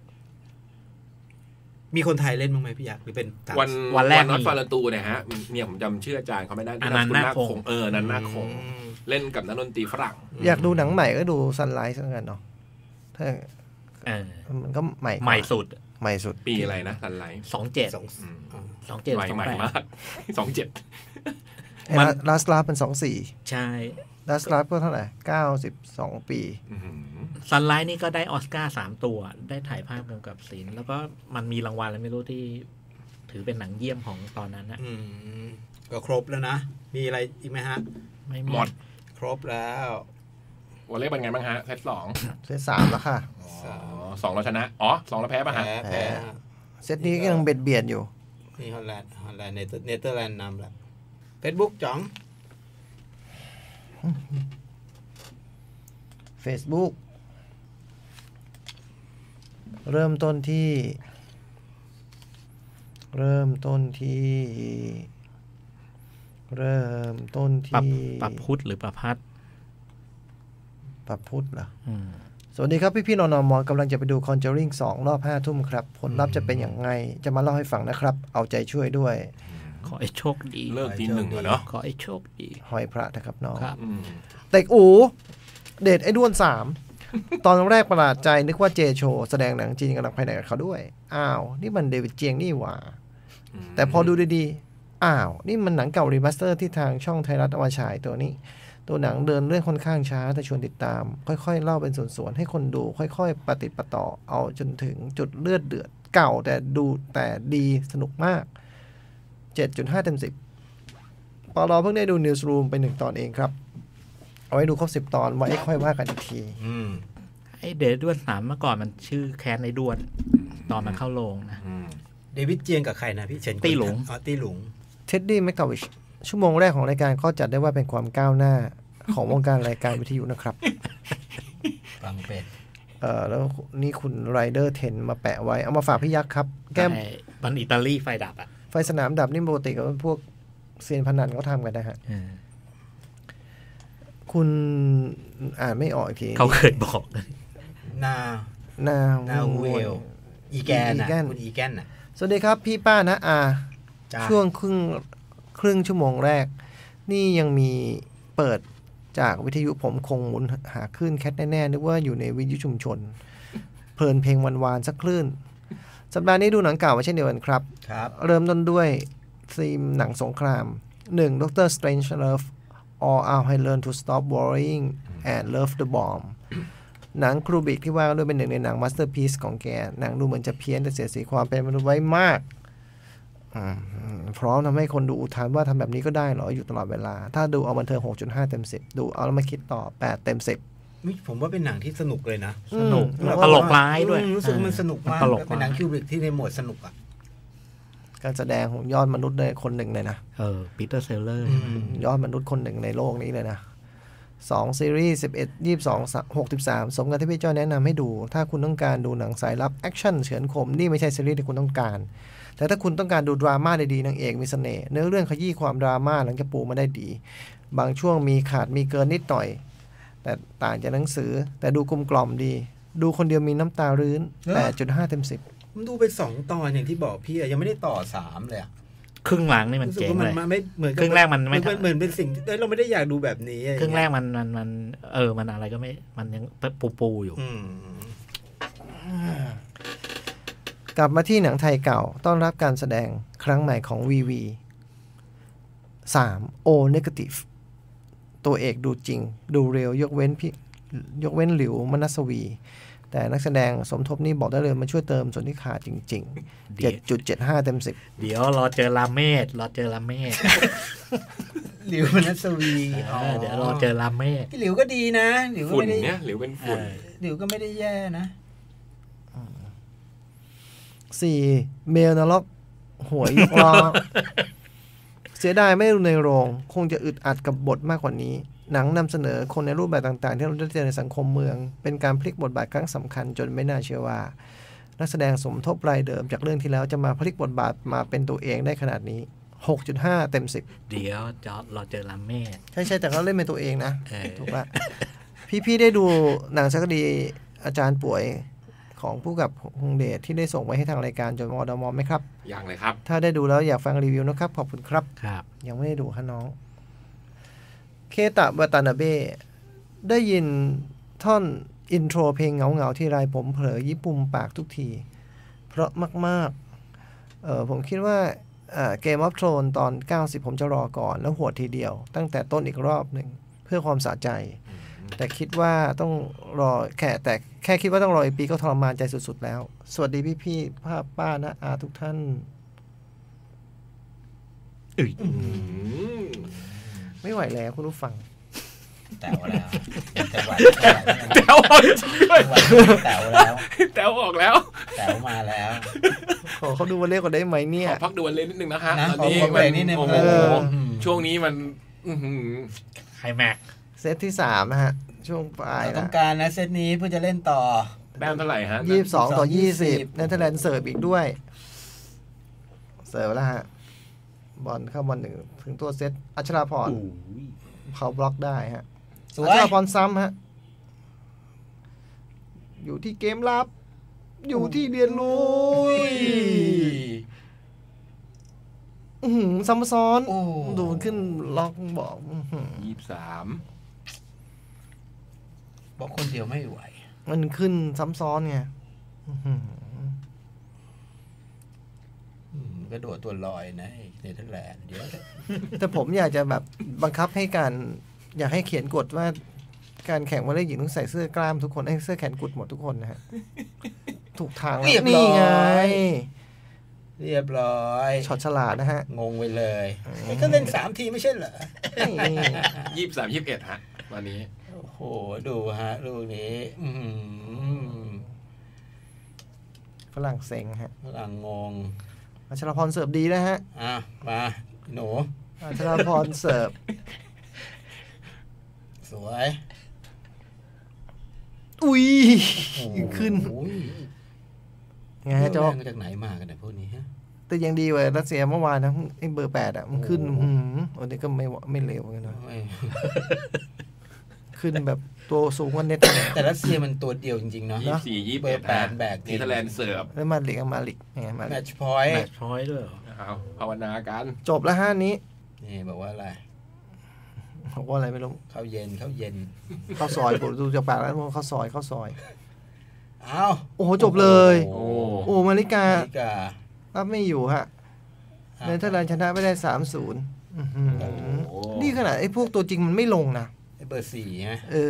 Speaker 4: มีคนไทยเล่นบ้างไหมพี่ยักษ์หรือเป็น
Speaker 5: วันแรกนัทฟานาตูเนี่ยฮะเนี่ยผมจำชื่ออาจารย์เขาไม่ได้
Speaker 3: นันนาคง
Speaker 5: นันนาคงเล่นกับนักดนตรีฝรั่ง
Speaker 2: อยากดูหนังใหม่ก็ดูซันไลท์กันเนาะถ้ามันก็ใหม่
Speaker 3: สุด
Speaker 5: ปีอะไรนะซันไลท์
Speaker 3: 27
Speaker 5: ใหม่มาก27
Speaker 2: มันลาสลาฟเป็น24
Speaker 3: ใช่
Speaker 2: ลาสลาฟก็เท่าไหร่92 ปี
Speaker 3: ซันไลท์นี่ก็ได้ออสการ์3 ตัวได้ถ่ายภาพกำกับศิลป์แล้วก็มันมีรางวัลอะไรไม่รู้ที่ถือเป็นหนังเยี่ยมของตอนนั้นนะ
Speaker 4: ก็ครบแล้วนะมีอะไรอีกไหมฮะ
Speaker 3: ไม่
Speaker 5: หมด
Speaker 4: ครบแล้ว
Speaker 5: วันเล่เป็นไงบ้างฮะเซต 2
Speaker 2: เซต 3แล้วค่ะ
Speaker 5: 2เราชนะ2เราแพ้ป่ะฮะ
Speaker 2: แพ้เซตนี้ก็ยังเบียดอยู่
Speaker 4: นี่ฮอลแลนด์เนเธอร์แลนด์นำแล้ว Facebook จ๋อง
Speaker 2: Facebook เริ่มต้นที่
Speaker 3: ปรับพุทธหรือปรับพัด
Speaker 2: ปรับพุทธเหรอสวัสดีครับพี่ๆนม.กำลังจะไปดู Conjuring 2 รอบ 5 ทุ่มครับผลลัพธ์จะเป็นอย่างไงจะมาเล่าให้ฟังนะครับเอาใจช่วยด้วย
Speaker 3: ขอให้โชคดี
Speaker 5: เลิกที 1เนาะ
Speaker 3: ขอให้โชคดี
Speaker 2: หอยพระนะครับน้องเต็กอูเดทไอ้ด้วน3 ตอนแรกประหลาดใจนึกว่าเจโชแสดงหนังจีนกำลังภายในกับเขาด้วยอ้าวนี่มันเดวิดเจียงนี่หว่าแต่พอดูดีๆอ้าวนี่มันหนังเก่ารีมาสเตอร์ที่ทางช่องไทยรัฐเอามาฉายตัวนี้ตัวหนังเดินเรื่องค่อนข้างช้าแต่ชวนติดตามค่อยๆเล่าเป็นส่วนๆให้คนดูค่อยๆปฏิปต่อเอาจนถึงจุดเลือดเดือดเก่าแต่ดีสนุกมาก 7.5 เต็ม 10ปลเพิ่งได้ดู Newsroom ไป1 ตอนเองครับเอาไว้ดูครบ10 ตอนไว้ค่อยว่ากันอีกที
Speaker 3: ไอเดด้วน3เมื่อก่อนมันชื่อแคนไอด้วนตอนมันเข้าโรงนะ
Speaker 4: เดวิดเจียงกับใครนะพี่เฉิน
Speaker 3: ตี้หลง
Speaker 4: ตี้หลง
Speaker 2: เท็ดดี้แมคกาวิชชั่วโมงแรกของรายการก็จัดได้ว่าเป็นความก้าวหน้าของวงการรายการวิทยุนะครับ
Speaker 4: ฟังเป็น
Speaker 2: แล้วนี่คุณไรเดอร์10มาแปะไว้เอามาฝากพี่ยักษ์ครับ
Speaker 3: แก้มบันอิตาลีไฟดับอ่ะ
Speaker 2: ไฟสนามดับนี่ปกติกับพวกเซียนพนันเขาทำกันนะฮะคุณอ่านไม่ออกอีกที
Speaker 3: เขาเคยบอก
Speaker 4: นาเวลอีแกนคุณอีแกนน่ะ
Speaker 2: สวัสดีครับพี่ป้านะช่วงครึ่งชั่วโมงแรกนี่ยังมีเปิดจากวิทยุผมคงหมุนหาคลื่นแคทแน่ๆนึกว่าอยู่ในวิทยุชุมชนเพลินเพลงวานๆสักคลื่นสัปดาห์นี้ดูหนังเก่ามาเช่นเดียวกันครับเริ่มต้นด้วยธีมหนังสงคราม 1. Doctor Strange Love or I Learn to Stop Worrying and Love the Bomb หนังครูบิกที่ว่าด้วยเป็นหนึ่งในหนังมาสเตอร์พีซของแกหนังดูเหมือนจะเพี้ยนแต่เสียสีความเป็นมนุษย์ไว้มากพร้อมทำให้คนดูอุทานว่าทำแบบนี้ก็ได้เหรออยู่ตลอดเวลาถ้าดูเอาบันเทิง 6.5 เต็ม 10ดูเอาแล้วมาคิดต่อ8 เต็ม 10
Speaker 4: ผมว่าเป็นหนังที่สนุกเลยนะ
Speaker 3: สนุกตลกร้ายด้วย
Speaker 4: รู้สึกมันสนุกมากเป็นหนังคิวบิกที่ในโหมดสนุกอ่ะ
Speaker 2: การแสดงของยอดมนุษย์เลยคนหนึ่งเลยนะ
Speaker 3: ปีเตอร์เซลเลอร์
Speaker 2: ยอดมนุษย์คนหนึ่งในโลกนี้เลยนะ2ซีรีส์11 22 63สมกับที่พี่จ้อยแนะนำให้ดูถ้าคุณต้องการดูหนังสายลับแอคชั่นเฉือนคมนี่ไม่ใช่ซีรีส์ที่คุณต้องการแต่ถ้าคุณต้องการดูดราม่าดีๆนางเอกมีเสน่ห์เนื้อเรื่องขยี้ความดราม่าหลังจากปูมาได้ดีบางช่วงมีขาดมีเกินนิดหน่อยแต่ต่างจากหนังสือแต่ดูกลมกล่อมดีดูคนเดียวมีน้ำตารื้น 8.5 เต็ม 10
Speaker 4: มันดูไป2 ตอนอย่างที่บอกพี่ยังไม่ได้ต่อ3เลย
Speaker 3: ครึ่งหลังนี่มันเจ๋งเลย
Speaker 4: มันไม่เหมือน
Speaker 3: ครึ่งแรกมันไม่
Speaker 4: เหมือนเป็นสิ่งที่เราไม่ได้อยากดูแบบนี้
Speaker 3: ครึ่งแรกมันมันอะไรก็ไม่มันยังปูอยู่
Speaker 2: กลับมาที่หนังไทยเก่าต้อนรับการแสดงครั้งใหม่ของ VV 3 O Negative ตัวเอกดูจริงดูเร็วยกเว้นหลิวมนัสวีแต่นักแสดงสมทบนี่บอกได้เลยมันช่วยเติมส่วนที่ขาดจริงๆ 7.75 เต็ม 10
Speaker 3: เดี๋ยวรอเจอราเมศ
Speaker 4: หลิวมนัสวี
Speaker 3: เดี๋ยวรอเจอราเมศ
Speaker 4: หลิวก็ดีนะหลิวก็ไม่ได้
Speaker 5: หลิวเป็นฝุ่น
Speaker 4: หลิวก็ไม่ได้แย่นะ
Speaker 2: 4 เมลนรกหัวยกล้อ เสียดายไม่ดูในโรงคงจะอึดอัดกับบทมากกว่านี้หนังนำเสนอคนในรูปแบบต่างๆที่เราได้เจอในสังคมเมืองเป็นการพลิกบทบาทครั้งสำคัญจนไม่น่าเชื่อว่านักแสดงสมทบรายเดิมจากเรื่องที่แล้วจะมาพลิกบทบาทมาเป็นตัวเองได้ขนาดนี้ 6.5 เต็ม 10
Speaker 3: เดี๋ยวจอดรอเจอราเมศ
Speaker 2: ใช่แต่เขาเล่นเป็นตัวเองนะถูกป่ะพี่ได้ดูหนังสารคดีอาจารย์ป่วยของผู้กับฮงเดชที่ได้ส่งไว้ให้ทางรายการจนมอดมไหมครับ
Speaker 5: ยังเลยครับ
Speaker 2: ถ้าได้ดูแล้วอยากฟังรีวิวนะครับขอบคุณครับ
Speaker 3: ครับ
Speaker 2: ยังไม่ได้ดูค่ะน้องเคตะวาตานาเบะได้ยินท่อนอินโทรเพลงเหงาๆที่ไรผมเผลอญี่ปุ่มปากทุกทีเพราะมากๆผมคิดว่าเกมออฟโทรนตอน90ผมจะรอก่อนแล้วหัวทีเดียวตั้งแต่ต้นอีกรอบหนึ่งเพื่อความสะใจแต่คิดว่าต้องรอแค่คิดว่าต้องรออีกปีก็ทรมานใจสุดๆแล้วสวัสดีพี่ๆป้านะทุกท่านไม่ไหวแล้วคุณผู้ฟัง
Speaker 4: แต๋วแล้ว
Speaker 5: แต๋วออกด้วย
Speaker 4: แต๋วแล้ว
Speaker 5: แต๋วออกแล้ว
Speaker 4: แต๋วมาแล้ว
Speaker 2: ขอเขาดูวันเล่นก่อนได้ไหมเนี่ย
Speaker 5: ขอพักดูวันเล่นนิดนึงนะฮะ
Speaker 4: ตอนนี้มัน
Speaker 5: ช่วงนี้มัน
Speaker 3: ไฮแม็ก
Speaker 2: เซตที่3นะฮะช่วงปลาย
Speaker 4: ต้องการนะเซตนี้เพื่อจะเล่นต่อ
Speaker 5: แต้มเท่าไหร่ฮะ
Speaker 2: 22-20เนเธอร์แลนด์เสิร์ฟอีกด้วยเสิร์ฟแล้วฮะบอลเข้าบอล1ถึงตัวเซตอัชราพรเขาบล็อกได้ฮะอัชราพรซ้ำฮะอยู่ที่เกมลับอยู่ที่เรียนรู้ซ้ำซ้อนดูขึ้นล็อกบอก
Speaker 5: 23
Speaker 4: บอกคนเดียวไม่ไหว
Speaker 2: มันขึ้นซ้ำซ้อนไง
Speaker 4: กระโดดตัวลอยนะเนเธอร์แลนด์เดี๋ยว
Speaker 2: แต่ผมอยากจะแบบบังคับให้อยากให้เขียนกฎว่าการแข่งวอลเลย์หญิงต้องใส่เสื้อกล้ามทุกคนเสื้อแขนกุดหมดทุกคนนะฮะถูกทางแล้วนี่ไง
Speaker 4: เรียบร้อย
Speaker 2: ช็อตฉลาดนะฮะ
Speaker 4: งงไปเลยก็เล่น3 ทีไม่ใช่เหรอ
Speaker 5: 23 21ฮะวันนี้
Speaker 4: โอ้โหดูฮะลูกนี้
Speaker 2: ฝรั่งเซ็งฮะ
Speaker 4: ฝรั่งงง
Speaker 2: อัชราพรเสิร์ฟดีนะฮะ
Speaker 4: มาหนู
Speaker 2: อัชราพรเสิร์ฟ
Speaker 4: สวย
Speaker 2: อุ้ยขึ้นไงฮะจ๊อก
Speaker 4: มาจากไหนมากันเนี่ยพวกนี้ฮะ
Speaker 2: แต่ยังดีกว่ารัสเซียเมื่อวานนะไอ้เบอร์8อ่ะมันขึ้นอันนี้ก็ไม่เลวกันนะขึ้นแบบตัวสูงกว่าเน็ต
Speaker 4: แต่รัสเซียมันตัวเดียวจริงๆเนาะ
Speaker 5: 24
Speaker 4: เบอร์8แบก
Speaker 5: เนเธอร์แลนด์เสิร์ฟ
Speaker 2: แล้วมาลิกไงมา
Speaker 4: แมตช์พอยต์
Speaker 3: ด้วย
Speaker 5: เอาภาวนากัน
Speaker 2: จบแล้ว5นี้
Speaker 4: นี่บอกว่าอะไร
Speaker 2: บอกว่าอะไรไม่รู้
Speaker 4: ข้าวเย็น
Speaker 2: ข้าวซอยผมดูจากปากแล้วข้าวซอย
Speaker 4: อ้าว
Speaker 2: โอ้โหจบเลยโอ้มาริการับไม่อยู่ฮะเนเธอร์แลนด์ชนะไม่ได้3-0นี่ขนาดไอ้พวกตัวจริงมันไม่ลงนะ
Speaker 4: ไอ้เบอร์4ฮะ
Speaker 2: เ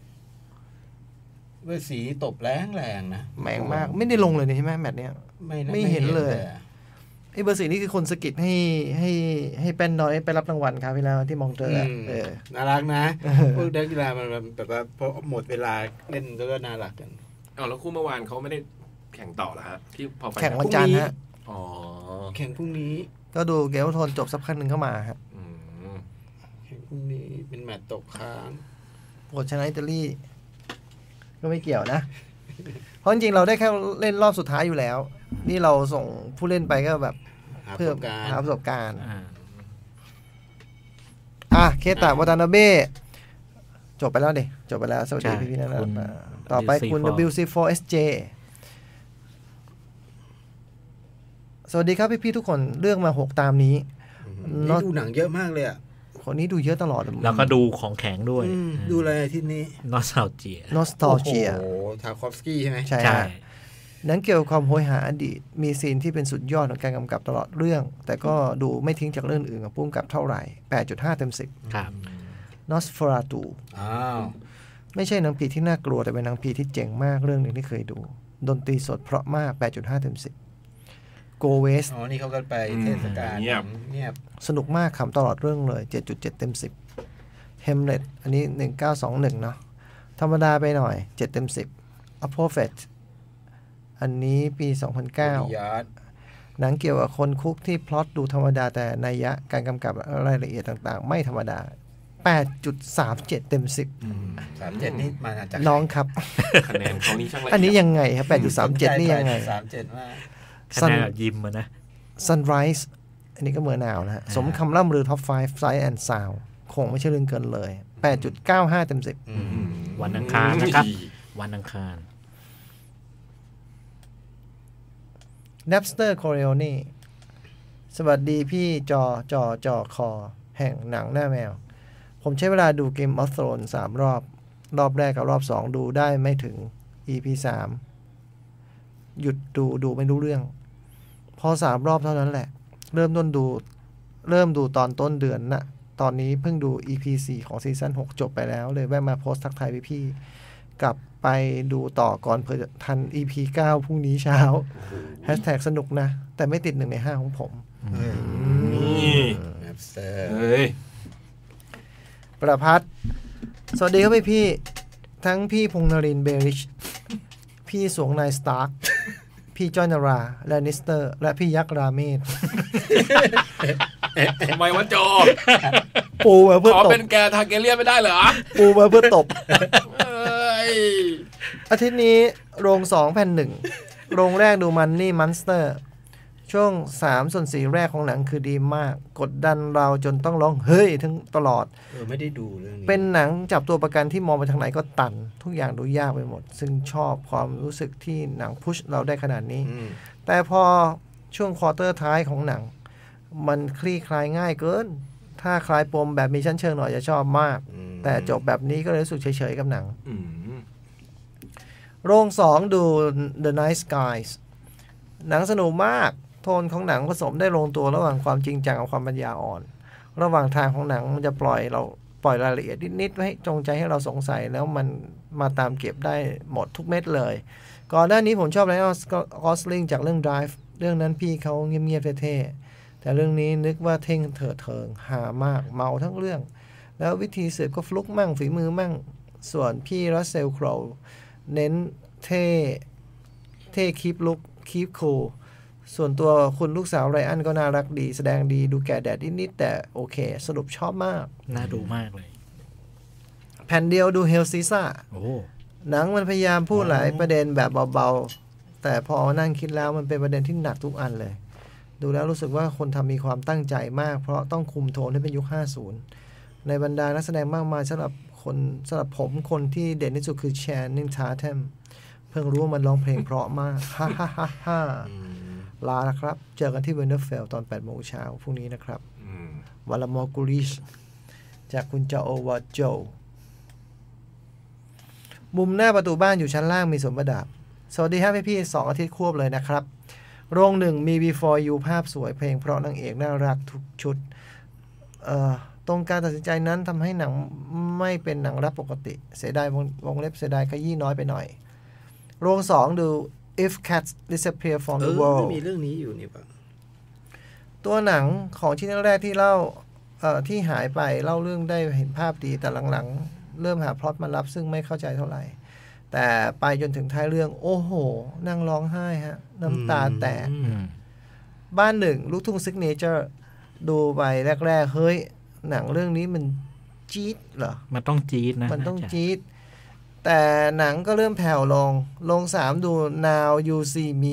Speaker 4: บอร์4ตบแรงนะ
Speaker 2: แม่งมากไม่ได้ลงเลยนี่ใช่ไหมแมตช์เนี้ยไม่เห็นเลยไอ้เบอร์4นี่คือคนสกิดให้แป้นน้อยไปรับรางวัลครับเวลาที่มองเจอ
Speaker 4: น่ารักนะพวกนักกีฬามันแบบว่าพอหมดเวลาเล่นก็น่ารักกัน
Speaker 5: แล้วคู่เมื่อวานเขาไม่ได้แข่งต่อแล้วฮะที่พอไป
Speaker 2: แข่งวันจันทร์ฮะ
Speaker 4: แข่งพรุ่งนี้
Speaker 2: ก็ดูเกมโทนจบสักพักหนึ่งเข้ามาฮะ
Speaker 4: แข่งพรุ่งนี้เป็นแมตช์ตกค้าง
Speaker 2: โปรดชนะอิตาลีก็ไม่เกี่ยวนะเพราะจริงๆเราได้แค่เล่นรอบสุดท้ายอยู่แล้วนี่เราส่งผู้เล่นไปก็แบบเพื่อหาประสบการณ์เคตะวาตานาเบะจบไปแล้วจบไปแล้วสวัสดีพี่ๆนะต่อไปคุณ WC4SJ สวัสดีครับพี่ๆทุกคนเลือกมา6ตามนี้
Speaker 4: นี่ดูหนังเยอะมากเลยอ่ะ
Speaker 2: คนนี้ดูเยอะตลอด
Speaker 3: แล้วก็ดูของแข็งด้วย
Speaker 4: ดูอะไรที่นี้
Speaker 3: Nostalgia
Speaker 2: โอ้
Speaker 4: ทาคอฟสกี้ใช่ไหม
Speaker 2: ใช่นั้นเกี่ยวกับความโหยหาอดีตมีซีนที่เป็นสุดยอดของการกำกับตลอดเรื่องแต่ก็ดูไม่ทิ้งจากเรื่องอื่นกับพุ่มกับเท่าไหร่ 8.5 เต็ม 10
Speaker 3: ครับ
Speaker 2: Nosferatu ไม่ใช่หนังผีที่น่ากลัวแต่เป็นหนังผีที่เจ๋งมากเรื่องหนึ่งที่เคยดูดนตรีสดเพราะมาก 8.5 เต็ม 10 Go West
Speaker 4: นี่เขาก็ไปเทศกาลเงียบ
Speaker 2: สนุกมากขำตลอดเรื่องเลย 7.7 เต็ม 10 Hamlet อันนี้ 1921 เนาะธรรมดาไปหน่อย 7 เต็ม 10 A Prophet อันนี้ปี 2009 หนังเกี่ยวกับคนคุกที่พล็อตดูธรรมดาแต่นัยยะการกำกับรายละเอียดต่างๆไม่ธรรมดา 8.37 เต็ม 10
Speaker 4: 37นี่มาจาก
Speaker 2: น้องครับ
Speaker 5: คะแนนเขานี่ช่างละเอียด
Speaker 2: อันนี้ยังไงครับ 8.37 นี่ยังไง
Speaker 4: 37ว่า
Speaker 3: คะแนนยิ้มมานะ
Speaker 2: Sunrise อันนี้ก็เมื่อหนาวนะฮะสมคำล่ำลือ Top 5 Sight and Sound คงไม่ใช่เรื่องเกินเลย 8.95 เต็ม 10
Speaker 3: วันอังคารนะครับวันอังคาร
Speaker 2: Napster Corleone สวัสดีพี่จอคอแห่งหนังหน้าแมวผมใช้เวลาดู Game of Thrones 3 รอบแรกกับรอบ2ดูได้ไม่ถึง EP 3หยุดดูไม่รู้เรื่องพอ3 รอบเท่านั้นแหละเริ่มดูตอนต้นเดือนน่ะตอนนี้เพิ่งดู EP 4ของซีซั่น6จบไปแล้วเลยแวะมาโพสต์ทักทายพี่ๆกลับไปดูต่อก่อนเพื่อทัน EP 9พรุ่งนี้เช้า#สนุกนะแต่ไม่ติด1 ใน 5ของผมประพัฒน์สวัสดีครับพี่ทั้งพี่พงษ์นรินทร์เบริชพี่สวงนายสตาร์คพี่จอยนาราแลนิสเตอร์และพี่ยักษ์ราเมศ
Speaker 5: ทำไมวะโจ
Speaker 2: ปูมาเพื่อตบ
Speaker 5: ขอเป็นแกทาเกเลียนไม่ได้เหรอ
Speaker 2: ปูมาเพื่อตบอาทิตย์นี้โรง2แผ่น1โรงแรกดูมันนี่มันสเตอร์ช่วง3/4แรกของหนังคือดีมากกดดันเราจนต้องร้องเฮ้ยทั้งตลอด
Speaker 4: ไม่ได้ดูเรื่องนี้
Speaker 2: เป็นหนังจับตัวประกันที่มองไปทางไหนก็ตันทุกอย่างดูยากไปหมดซึ่งชอบความรู้สึกที่หนังพุชเราได้ขนาดนี้แต่พอช่วงควอเตอร์ท้ายของหนังมันคลี่คลายง่ายเกินถ้าคลายปมแบบมีชั้นเชิงหน่อยจะชอบมากแต่จบแบบนี้ก็เลยรู้สึกเฉยๆกับหนังโรง2ดู The Night Skies หนังสนุกมากโทนของหนังผสมได้ลงตัวระหว่างความจริงจังกับความปัญญาอ่อนระหว่างทางของหนังมันจะปล่อยรายละเอียดนิดๆให้จงใจให้เราสงสัยแล้วมันมาตามเก็บได้หมดทุกเม็ดเลยก่อนหน้านี้ผมชอบไลออน กอสลิงจากเรื่อง Drive เรื่องนั้นพี่เขาเงียบๆเท่ๆแต่เรื่องนี้นึกว่าเท่งเถิดเทิงหามากเมาทั้งเรื่องแล้ววิธีสืบก็ฟลุกมั่งฝีมือมั่งส่วนพี่รัสเซล โครว์เน้นเท่คีปลุกคีปคูลส่วนตัวคุณลูกสาวไรอันก็น่ารักดีแสดงดีดูแก่แดดนิดๆแต่โอเคสรุปชอบมาก
Speaker 3: น่าดูมากเลย
Speaker 2: แผ่นเดียวดูเฮลซีซ่าหนังมันพยายามพูดหลายประเด็นแบบเบาๆแต่พอนั่งคิดแล้วมันเป็นประเด็นที่หนักทุกอันเลยดูแล้วรู้สึกว่าคนทำมีความตั้งใจมากเพราะต้องคุมโทนให้เป็นยุค 50 ในบรรดานักแสดงมากมายสำหรับผมคนที่เด่นที่สุดคือแชนนิงทาเทมเพิ่งรู้ว่ามันร้องเพลงเพราะมากฮ่าฮ่าฮ่าฮ่าลาแล้วครับเจอกันที่เวนเดอร์เฟลตอน 8 โมงเช้าพรุ่งนี้นะครับวาลามอกูริชจากคุณจาโอวาโจมุมหน้าประตูบ้านอยู่ชั้นล่างมีสวนประดับสวัสดีครับพี่ๆ2 อาทิตย์ควบเลยนะครับโรง1มี Before You ภาพสวยเพลงเพราะนางเอกน่ารักทุกชุดตรงการตัดสินใจนั้นทำให้หนังไม่เป็นหนังรักปกติเสียดายวงเล็บเสียดายขยี้น้อยไปหน่อยโรง2ดู If Cats Disappear from the World
Speaker 4: มีเรื่องนี้อยู่นี่ป่ะ
Speaker 2: ตัวหนังของชิ้นแรกที่เล่าที่หายไปเล่าเรื่องได้เห็นภาพดีแต่หลังๆเริ่มหาพล็อตมารับซึ่งไม่เข้าใจเท่าไหร่แต่ไปจนถึงท้ายเรื่องโอ้โหนั่งร้องไห้ฮะน้ำตาแตกบ้าน1ลูกทุ่งซิกเนเจอร์ดูไปแรกๆเฮ้ยหนังเรื่องนี้มันจี๊ดเหรอ
Speaker 3: มันต้องจี๊ดนะ
Speaker 2: มันต้องจี๊ดแต่หนังก็เริ่มแผ่วลง3ดู Now You See Me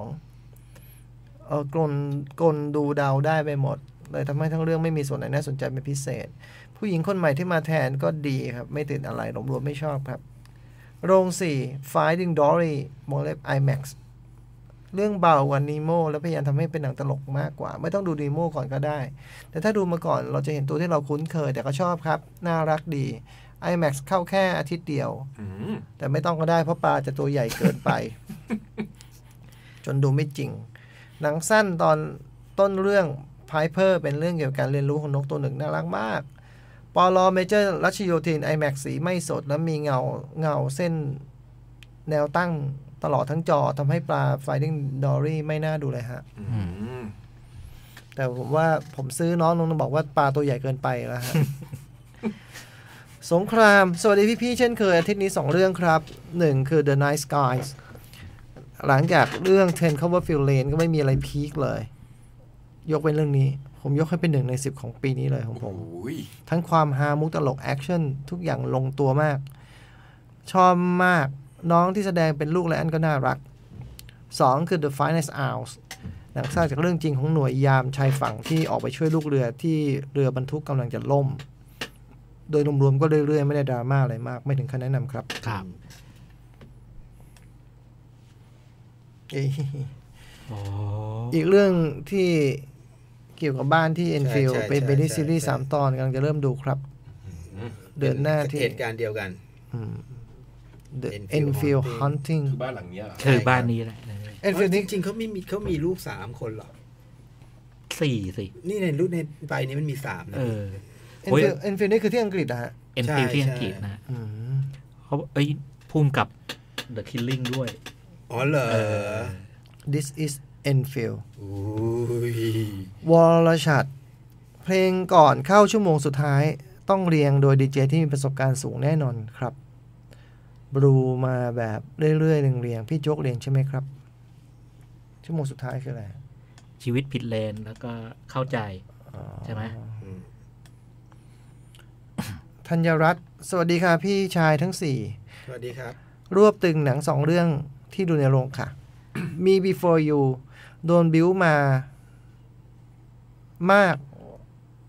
Speaker 2: 2กลดูเดาได้ไปหมดเลยทำให้ทั้งเรื่องไม่มีส่วนไหนน่าสนใจเป็นพิเศษผู้หญิงคนใหม่ที่มาแทนก็ดีครับไม่ติดอะไรรวมๆไม่ชอบครับโรง4 Finding Dory วงเล็บ IMAX เรื่องเบากว่านีโม่แล้วพยายามทำให้เป็นหนังตลกมากกว่าไม่ต้องดูนีโม่ก่อนก็ได้แต่ถ้าดูมาก่อนเราจะเห็นตัวที่เราคุ้นเคยแต่ก็ชอบครับน่ารักดี IMAX เข้าแค่อาทิตย์เดียวแต่ไม่ต้องก็ได้เพราะปลาจะตัวใหญ่เกินไป จนดูไม่จริงหนังสั้นตอนต้นเรื่อง Piper เป็นเรื่องเกี่ยวกับการเรียนรู้ของนกตัวหนึ่งน่ารักมากปลเมเจอร์รัชโยธิน IMAX สีไม่สดแล้วมีเงาเส้นแนวตั้งตลอดทั้งจอทำให้ปลา Finding Dory ไม่น่าดูเลยฮะแต่ผมว่าผมซื้อน้องบอกว่าปลาตัวใหญ่เกินไปแล้วฮะ สงครามสวัสดีพี่ๆเช่นเคยอาทิตย์นี้2เรื่องครับ1คือ The Night Skies หลังจากเรื่อง 10 Cloverfield Lane ก็ไม่มีอะไรพีคเลยยกเป็นเรื่องนี้ผมยกให้เป็น1 ใน 10ของปีนี้เลยของผมทั้งความฮามุกตลกแอคชั่นทุกอย่างลงตัวมากชอบมากน้องที่แสดงเป็นลูกและอันก็น่ารัก2คือ The Finest Hours หนังสร้างจากเรื่องจริงของหน่วยยามชายฝั่งที่ออกไปช่วยลูกเรือที่เรือบรรทุกกำลังจะล่มโดยรวมๆก็เรื่อยๆไม่ได้ดราม่าอะไรมากไม่ถึงขั้นแนะนำครับ
Speaker 3: ครับ
Speaker 2: อีกเรื่องที่เกี่ยวกับบ้านที่ Enfield เป็นมินิซีรีส์3 ตอนกำลังจะเริ่มดูครับเดือนหน้าที่
Speaker 4: เหตุการณ์เดียวกัน
Speaker 2: The Enfield Hunting
Speaker 5: คือบ้านหลังนี้
Speaker 3: คือบ้านนี้แหละ
Speaker 2: Enfield
Speaker 4: จริงๆเขามีลูก3 คนหรอ
Speaker 3: 4สิ
Speaker 4: นี่ในรุ่นในใบนี้มันมี3นะ
Speaker 2: Enfield นี่คือที่อังกฤษนะฮะ
Speaker 3: Enfield ที่อังกฤษนะเขาภูมิกับ The Killing ด้วย
Speaker 4: อ๋อเหรอ
Speaker 2: This is Enfield วรชัดเพลงก่อนเข้าชั่วโมงสุดท้ายต้องเรียงโดยดีเจที่มีประสบการณ์สูงแน่นอนครับบลูมาแบบเรื่อยๆเรียงพี่โจ๊กเรียงใช่ไหมครับชั่วโมงสุดท้ายคืออะไร
Speaker 3: ชีวิตผิดเลนแล้วก็เข้าใจใช่ไหม
Speaker 2: ธัญรัตน์สวัสดีค่ะพี่ชายทั้ง4
Speaker 4: สวัสดีครับ
Speaker 2: รวบตึงหนัง2 เรื่องที่ดูในโรงค่ะ มี Before You โดนบิ้วมามาก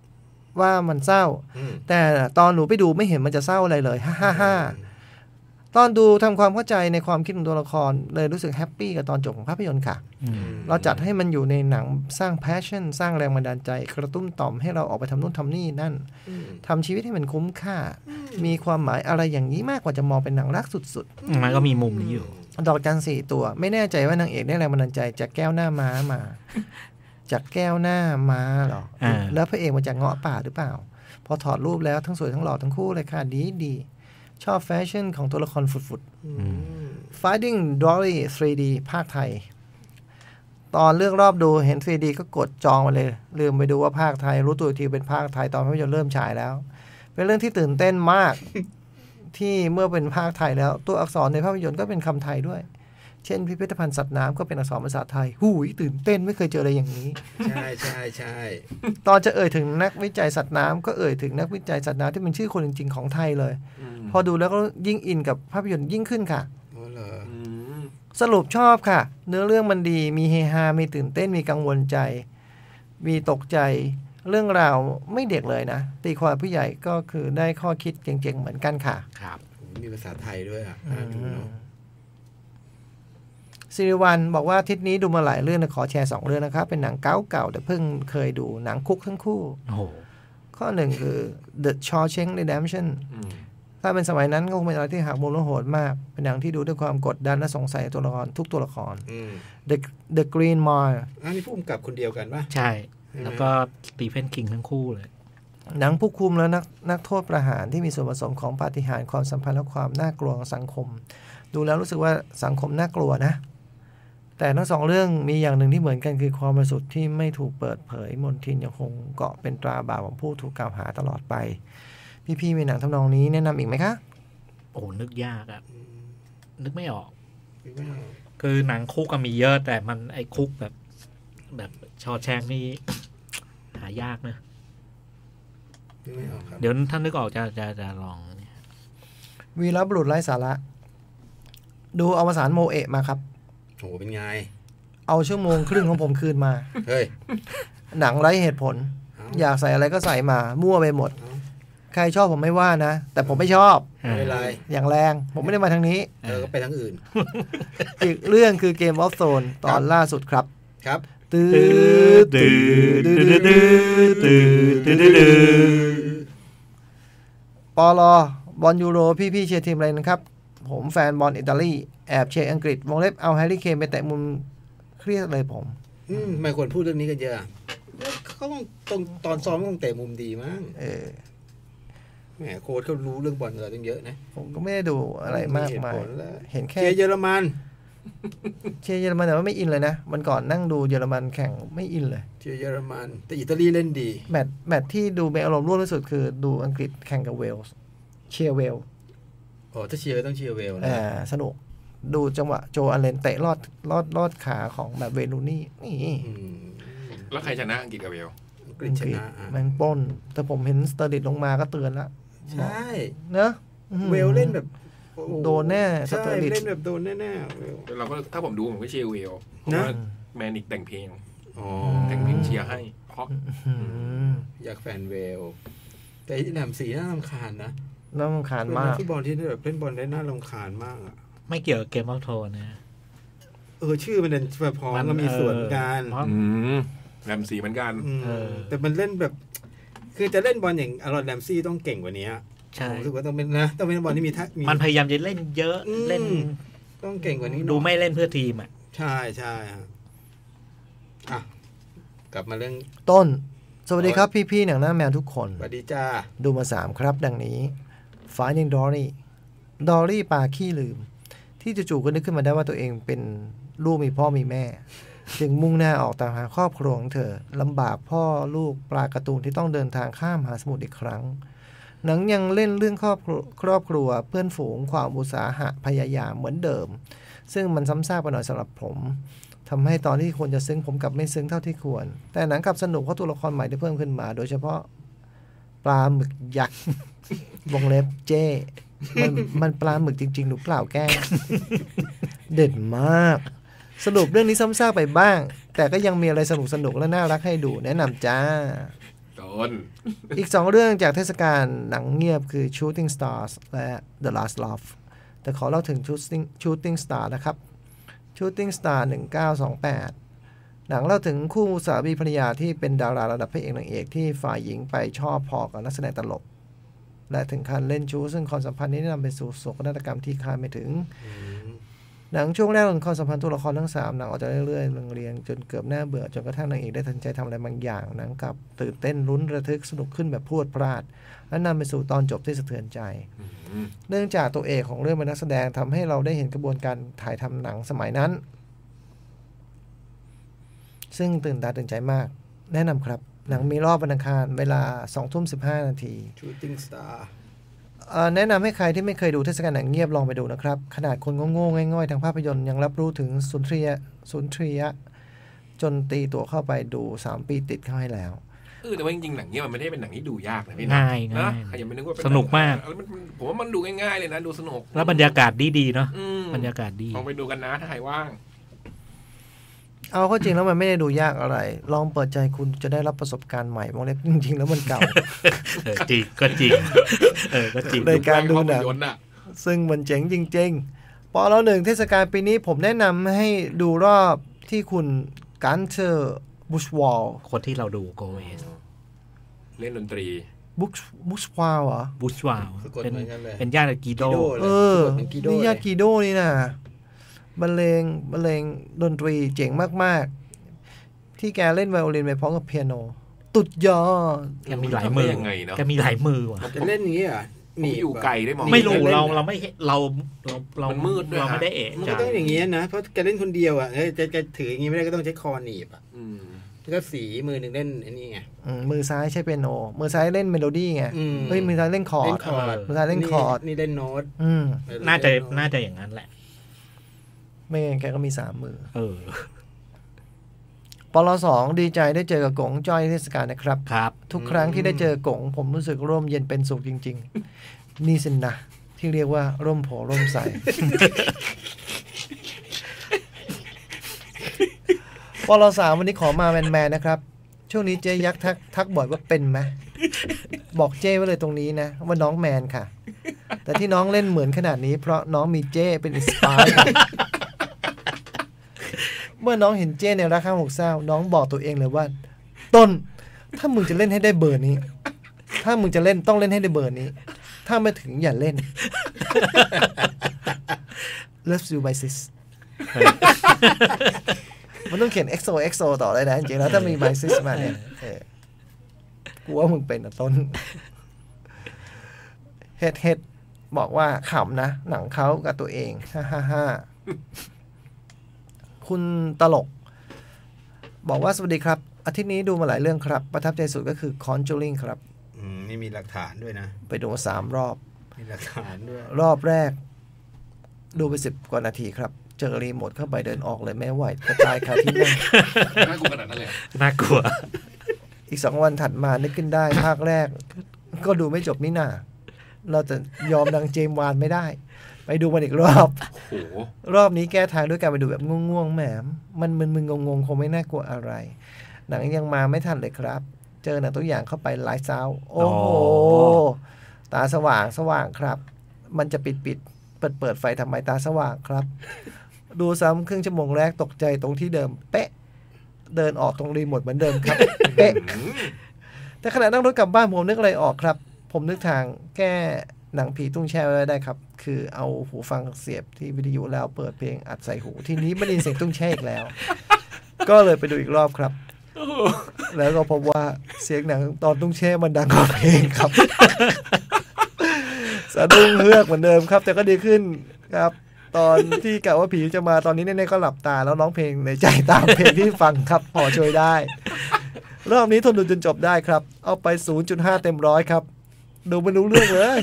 Speaker 2: ว่ามันเศร้าแต่ตอนหนูไปดูไม่เห็นมันจะเศร้าอะไรเลยฮ่าฮ่าฮ่าตอนดูทำความเข้าใจในความคิดของตัวละครเลยรู้สึกแฮปปี้กับตอนจบของภาพยนตร์ค่ะเราจัดให้มันอยู่ในหนังสร้างแพชชั่นสร้างแรงบันดาลใจกระตุ้นต่อมให้เราออกไปทำนู่นทำนี่นั่นทำชีวิตให้มันคุ้มค่ามีความหมายอะไรอย่างนี้มากกว่าจะมองเป็นหนังรักสุด
Speaker 3: ๆมันก็มีมุมนี้อยู่
Speaker 2: ดอกจัน4ตัวไม่แน่ใจว่านางเอกได้แรงบันดาลใจจากแก้วหน้าม้ามาจากแก้วหน้าม้าหรอแล้วพระเอกมาจากเงาะป่าหรือเปล่าพอถอดรูปแล้วทั้งสวยทั้งหล่อทั้งคู่เลยค่ะดีชอบแฟชั่นของตัวละครฟุดๆ Finding Dory 3D ภาคไทยตอนเลือกรอบดูเห็น 3D ก็กดจองมาเลยลืมไปดูว่าภาคไทยรู้ตัวทีเป็นภาคไทยตอนภาพยนตร์เริ่มฉายแล้วเป็นเรื่องที่ตื่นเต้นมาก ที่เมื่อเป็นภาคไทยแล้วตัวอักษรในภาพยนตร์ก็เป็นคำไทยด้วยเช่นพิพิธภัณฑ์สัตว์น้ำก็เป็นอักษรภาษาไทยหูยตื่นเต้นไม่เคยเจออะไรอย่างนี้
Speaker 4: ใช่ใช่ใช่
Speaker 2: ตอนจะเอ่ยถึงนักวิจัยสัตว์น้ำก็เอ่ยถึงนักวิจัยสัตว์น้ำที่เป็นชื่อคนจริงๆของไทยเลยพอดูแล้วก็ยิ่งอินกับภาพยนตร์ยิ่งขึ้นค่ะสรุปชอบค่ะเนื้อเรื่องมันดีมีเฮฮามีตื่นเต้นมีกังวลใจมีตกใจเรื่องราวไม่เด็กเลยนะตีความผู้ใหญ่ก็คือได้ข้อคิดเจ๋งๆเหมือนกันค่ะ
Speaker 4: ครับมีภาษาไทยด้วยอ่ะ
Speaker 2: สิริวัลบอกว่าทิศนี้ดูมาหลายเรื่องนะขอแชร์2เรื่องนะครับเป็นหนังเก่าๆแต่เพิ่งเคยดูหนังคุกทั้งคู่ข้อหนึ่งคือ The Shawshank Redemption ถ้าเป็นสมัยนั้นก็คงเป็นอะไรที่หักมุมและโหดมากเป็นหนังที่ดูด้วยความกดดันและสงสัยตัวละครทุกตัวละคร The Green Mile
Speaker 4: อันนี้ผู้กำกับคนเดียวกันป่ะ
Speaker 3: ใช่แล้วก็สตีเฟนคิงทั้งคู่เลย
Speaker 2: หนังผู้คุมและนักโทษประหารที่มีส่วนผสมของปาฏิหาริย์ความสัมพันธ์และความน่ากลัวของสังคมดูแล้วรู้สึกว่าสังคมน่ากลัวนะแต่ทั้ง2เรื่องมีอย่างหนึ่งที่เหมือนกันคือความบริสุทธิ์ที่ไม่ถูกเปิดเผยมนทินยังคงเกาะเป็นตราบาปของผู้ถูกกล่าวหาตลอดไปพี่ๆมีหนังทำนองนี้แนะนำอีกไหมคะ
Speaker 3: โอ้นึกยากอะนึกไม่ออกคือหนังคุกก็มีเยอะแต่มันไอ้คุกแบบชอแชงนี่ หายากนะเดี๋ยวท่านนึกออกจะลอง
Speaker 2: วีรบุรุษไร้สาระดูอวสานโมเอะมาครับ
Speaker 4: โหเป็นไง
Speaker 2: เอาชั่วโมงครึ่งของผมคืนมา
Speaker 4: เฮ้ย
Speaker 2: หนังไร้เหตุผลอยากใส่อะไรก็ใส่มามั่วไปหมดใครชอบผมไม่ว่านะแต่ผมไม่ชอบ
Speaker 4: ไม่เป็นไร
Speaker 2: อย่างแรงผมไม่ได้มาทางนี้
Speaker 4: ก็ไปทางอื่น
Speaker 2: อีกเรื่องคือ Game of Thrones ตอนล่าสุดครับ
Speaker 4: ครับ
Speaker 2: ปลบอลยูโรพี่ๆเชียร์ทีมอะไรนะครับผมแฟนบอลอิตาลีแอบเชียร์อังกฤษวงเล็บเอาแฮร์รี่เคนไปแตะมุมเครียดเลยผม
Speaker 4: ไม่ควรพูดเรื่องนี้กันเยอะเขาตอนซ้อมต้องเตะมุมดีมั้งแหมโค้ชเขารู้เรื่องบอลอะไรตั้งเยอะนะ
Speaker 2: ผมก็ไม่ได้ดูอะไรมากมายเห็นแค่
Speaker 4: เชียร์เยอรมัน
Speaker 2: แต่ว่าไม่อินเลยนะวันก่อนนั่งดูเยอรมันแข่งไม่อินเลย
Speaker 4: เชียร์เยอรมันแต่อิตาลีเล่นดี
Speaker 2: แมตช์ที่ดูมีอารมณ์ร่วมที่สุดคือดูอังกฤษแข่งกับเวลส์เชียร์เวล
Speaker 4: โอ้ถ้าเชียร์ต้องเชียร์เวลนะ
Speaker 2: สนุกดูจังหวะโจอันเลนเตะลอดขาของแบบเวลูนี่นี่
Speaker 5: แล้วใครชนะอังกฤษกับเวล
Speaker 4: อังกฤษชนะ
Speaker 2: แมงป้นแต่ผมเห็นสเตอร์ดิตลงมาก็เตือนแล้ว
Speaker 4: ใช่
Speaker 2: เนอะ
Speaker 4: เวลเล่นแบบ
Speaker 2: โดนแน่
Speaker 4: สเตอร์ดิตเล่นแบบโดนแน่
Speaker 5: ๆเราก็ถ้าผมดูผมก็เชียร์เวลเพราะว่าแมนิกแต่งเพลงแต่งเพลงเชียร์ให้เพราะ
Speaker 4: อยากแฟนเวลแต่แหลมสีน่ารำคาญนะ
Speaker 2: น่ารำคาญมาก
Speaker 4: ฟุตบอลที่แบบเล่นบอลได้น่ารำคาญมากอ่ะ
Speaker 3: ไม่เกี่ยวกับเกมออฟโทนนะ
Speaker 4: ชื่อมันเป็นพร้อมก็มีส่วนกัน
Speaker 5: แรมซี่เหมือนกัน
Speaker 4: แต่มันเล่นแบบคือจะเล่นบอลอย่างอารอนแรมซี่ต้องเก่งกว่านี้
Speaker 3: ใช่
Speaker 4: รู้สึกว่าต้องเป็นนะต้องเป็นบอลที่มี
Speaker 3: มันพยายามจะเล่นเยอะเล่น
Speaker 4: ต้องเก่งกว่านี้
Speaker 3: ดูไม่เล่นเพื่อทีมอ่ะ
Speaker 4: ใช่ใช่อ่ะกลับมาเรื่อง
Speaker 2: ต้นสวัสดีครับพี่ๆหนังหน้าแมวทุกคน
Speaker 4: สวัสดีจ้า
Speaker 2: ดูมา3ครับดังนี้ Finding Dory ปลาขี้ลืมที่จู่ๆก็นึกขึ้นมาได้ว่าตัวเองเป็นลูกมีพ่อมีแม่จึงมุ่งหน้าออกตามหาครอบครัวของเธอลำบากพ่อลูกปลาการ์ตูนที่ต้องเดินทางข้ามมหาสมุทรอีกครั้งหนังยังเล่นเรื่องครอบครัวเพื่อนฝูงความอุตสาหะพยายามเหมือนเดิมซึ่งมันซ้ำซากไปหน่อยสำหรับผมทำให้ตอนที่ควรจะซึ้งผมกลับไม่ซึ้งเท่าที่ควรแต่หนังกลับสนุกเพราะตัวละครใหม่ที่เพิ่มขึ้นมาโดยเฉพาะปลาหมึกยักษ์วงเล็บเจ้มันปลาหมึกจริงๆหรือเปล่าแกเด็ดมากสรุปเรื่องนี้ซ้ำซากไปบ้างแต่ก็ยังมีอะไรสนุกและน่ารักให้ดูแนะนำจ้าอีก2เรื่องจากเทศกาลหนังเงียบคือ Shooting Stars และ The Last Love แต่ขอเล่าถึง Shooting Star นะครับ Shooting Star 1928 หนังเล่าถึงคู่สามีภรรยาที่เป็นดาราระดับพระเอกนางเอกที่ฝ่ายหญิงไปชอบพอกับนักแสดงตลกและถึงขั้นเล่นชู้ซึ่งความสัมพันธ์นี้นำไปสู่โศกนาฏกรรมที่คาดไม่ถึงหนังช่วงแรกของความสัมพันธ์ตัวละครทั้ง3หนังออกจะเรื่อยๆเรียงจนเกือบน่าเบื่อจนกระทั่งนางเอกได้ตัดสินใจทำอะไรบางอย่างหนังกับตื่นเต้นลุ้นระทึกสนุกขึ้นแบบพรวดพราดและนำไปสู่ตอนจบที่สะเทือนใจเนื่องจากตัวเอกของเรื่องเป็นนักแสดงทำให้เราได้เห็นกระบวนการถ่ายทำหนังสมัยนั้นซึ่งตื่นตาตื่นใจมากแนะนำครับหนังมีรอบวันอังคารเวลา 20:15 นาที
Speaker 4: Shooting Star
Speaker 2: แนะนำให้ใครที่ไม่เคยดูเทศกาลหนังเงียบลองไปดูนะครับขนาดคนโง่ๆง่อยๆทางภาพยนตร์ยังรับรู้ถึงสุนทรียะจนตีตัวเข้าไปดู3 ปีติดเข้าให้แล้ว
Speaker 5: แต่ว่าจริงๆหนังเนี้ยมันไม่ได้เป็นหนังที่ดูยากนะพี่
Speaker 3: ง่าย
Speaker 5: นะใครยังไม่นึกว่า
Speaker 3: สนุกมาก
Speaker 5: ผมว่ามันดูง่ายๆเลยนะดูสนุก
Speaker 3: แล้วบรรยากาศดีๆเนาะบรรยากาศดี
Speaker 5: ลองไปดูกันนะถ้าใครว่าง
Speaker 2: เอาเข้าจริงแล้วมันไม่ได้ดูยากอะไรลองเปิดใจคุณจะได้รับประสบการณ์ใหม่มองเล็บจริงๆแล้วมันเก่า
Speaker 3: จริงก็จริงก็จริง
Speaker 2: ในการดูหนังซึ่งมันเจ๋งจริงๆปอ1เทศกาลปีนี้ผมแนะนำให้ดูรอบที่คุณกันเทอร์บุชวอล
Speaker 3: คนที่เราดูโกเวส
Speaker 5: เล่นดนตรี
Speaker 2: บุชวอลเหรอ
Speaker 3: บุชวอลเป็นญาติกีโด
Speaker 2: นี่ญาติกีโดนี่นะบรรเลงดนตรีเจ๋งมากๆที่แกเล่นไวโอลินไปพร้อมกับเปียโนตุดยอด
Speaker 3: แกมีหลายมือแกมีหลายมือว่ะ
Speaker 4: จะเล่นอย่างนี้อ่ะ
Speaker 5: มีอยู่ไกลได้มอง
Speaker 3: ไม่รู้เราไม่เรา
Speaker 5: มืด
Speaker 3: เราไม่ได้
Speaker 4: มันก็ต้องอย่างนี้นะเพราะแกเล่นคนเดียวอ่ะจะถืออย่างนี้ไม่ได้ก็ต้องใช้คอหนีบอ่ะแล้วก็สีมือหนึ่งเล่นอันนี้ไง
Speaker 2: มือซ้ายใช้เปียโนมือซ้ายเล่นเมโลดี้ไงเฮ้ยมือซ้ายเล่นคอร์ดมือซ้ายเล่นคอร์ด
Speaker 4: นี่เล่นโน้ต
Speaker 3: น่าจะอย่างนั้นแหละ
Speaker 2: ไม่งั้นแกก็มี3 มือปล2ดีใจได้เจอกับกงจ้อยเทศกาลนะครับทุกครั้งที่ได้เจอกงผมรู้สึกร่มเย็นเป็นสุขจริงๆนี่สินนะที่เรียกว่าร่มโผร่มใสปล3วันนี้ขอมาแมนๆนะครับช่วงนี้เจ๊ยักษ์ทักบ่อยว่าเป็นไหมบอกเจ้ไว้เลยตรงนี้นะว่าน้องแมนค่ะแต่ที่น้องเล่นเหมือนขนาดนี้เพราะน้องมีเจ้เป็นอินสปายเมื่อน้องเห็นเจ้ในรักข้าง6 เศร้าน้องบอกตัวเองเลยว่าต้นถ้ามึงจะเล่นให้ได้เบอร์นี้ถ้ามึงจะเล่นต้องเล่นให้ได้เบอร์นี้ถ้าไม่ถึงอย่าเล่น Love you my sis มันต้องเขียน XO ต่อเลยนะจริงๆแล้วถ้ามี my sis มาเนี่ยกูว่ามึงเป็นต้นเฮ็ดบอกว่าขำนะหนังเขากับตัวเองฮ่าคุณตลกบอกว่าสวัสดีครับอาทิตย์นี้ดูมาหลายเรื่องครับประทับใจสุดก็คือ Conjuring ครับ
Speaker 4: นี่มีหลักฐานด้วยนะ
Speaker 2: ไปดูมา3 รอบ
Speaker 4: มีหลักฐานด้วย
Speaker 2: รอบแรกดูไป10 กว่านาทีครับเจอรีโมทเข้าไปเดินออกเลยแม้ไหวกระจายคาที่นั่ง
Speaker 5: น่ากลัวขนาดนั้นเลย
Speaker 3: น่ากลัว
Speaker 2: อีก2 วันถัดมานึกขึ้นได้ภาคแรกก็ดูไม่จบนี่นาเราจะยอมดังเจมส์วานไม่ได้ไปดูมันอีกรอบรอบนี้แก้ทางด้วยการไปดูแบบง่วงๆแหมมันมึนๆงงๆคงไม่น่ากลัวอะไรหนังยังมาไม่ทันเลยครับเจอหนังตัวอย่างเข้าไปหลายเช้าโอ้โหตาสว่างครับมันจะปิดเปิดไฟทำไมตาสว่างครับดูซ้ำครึ่งชั่วโมงแรกตกใจตรงที่เดิมเป๊ะเดินออกตรงรีโมทเหมือนเดิมครับเป๊ะแต่ขณะนั่งรถกลับบ้านผมนึกอะไรออกครับผมนึกทางแก้หนังผีตุ้งแช่ไว้ได้ครับคือเอาหูฟังเสียบที่วิทยุแล้วเปิดเพลงอัดใส่หูทีนี้ไม่ได้ยินเสียงตุ้งแช่อีกแล้วก็เลยไปดูอีกรอบครับแล้วก็พบว่าเสียงหนังตอนตุ้งแช่มันดังกว่าเพลงครับสะดุ้งเฮือกเหมือนเดิมครับแต่ก็ดีขึ้นครับตอนที่กะว่าผีจะมาตอนนี้แน่ๆก็หลับตาแล้วร้องเพลงในใจตามเพลงที่ฟังครับพอช่วยได้รอบนี้ทนดูจนจบได้ครับเอาไป 0.5 เต็ม100ครับดูไม่รู้เรื่องเลย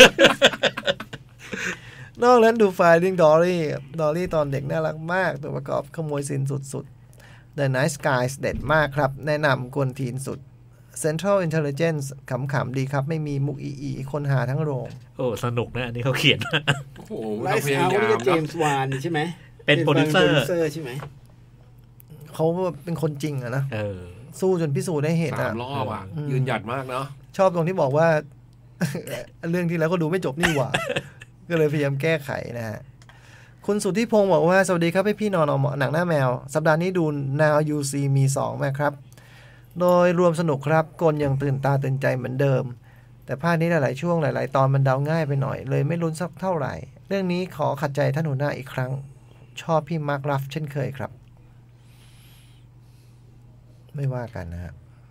Speaker 2: นอกนั้นดูFinding Doryตอนเด็กน่ารักมากตัวประกอบขโมยซีนสุดๆ The Night Skies เด็ดมากครับแนะนำกวนทีนสุด Central Intelligence ขำๆดีครับไม่มีมุกอีคนหาทั้งโรง
Speaker 3: โอ้สนุกนะอันนี้เขาเขียน
Speaker 5: โอ้โห
Speaker 4: ไลฟ์เอาท์นี่เจมส์วานใช่ไหม
Speaker 3: เป็นโปรดิวเซอ
Speaker 4: ร์ใช่ไหม
Speaker 2: เขาเป็นคนจริงอะนะสู้จนพิสูจน์ได้เห็นอะ
Speaker 5: 3 รอบอะยืนหยัดมากเนาะ
Speaker 2: ชอบตรงที่บอกว่าเรื่องที่แล้วก็ดูไม่จบนี่หว่าก็เลยพยายามแก้ไขนะฮะคุณสุทธิพงศ์บอกว่าสวัสดีครับพี่นอนหนังหน้าแมวสัปดาห์นี้ดู Now You See มี2มาครับโดยรวมสนุกครับกลยังตื่นตาตื่นใจเหมือนเดิมแต่ภาคนี้หลายๆช่วงหลายๆตอนมันเดาง่ายไปหน่อยเลยไม่ลุ้นสักเท่าไหร่เรื่องนี้ขอขัดใจท่านหัวหน้าอีกครั้งชอบพี่มาร์ครัฟเช่นเคยครับไม่ว่ากันนะครับ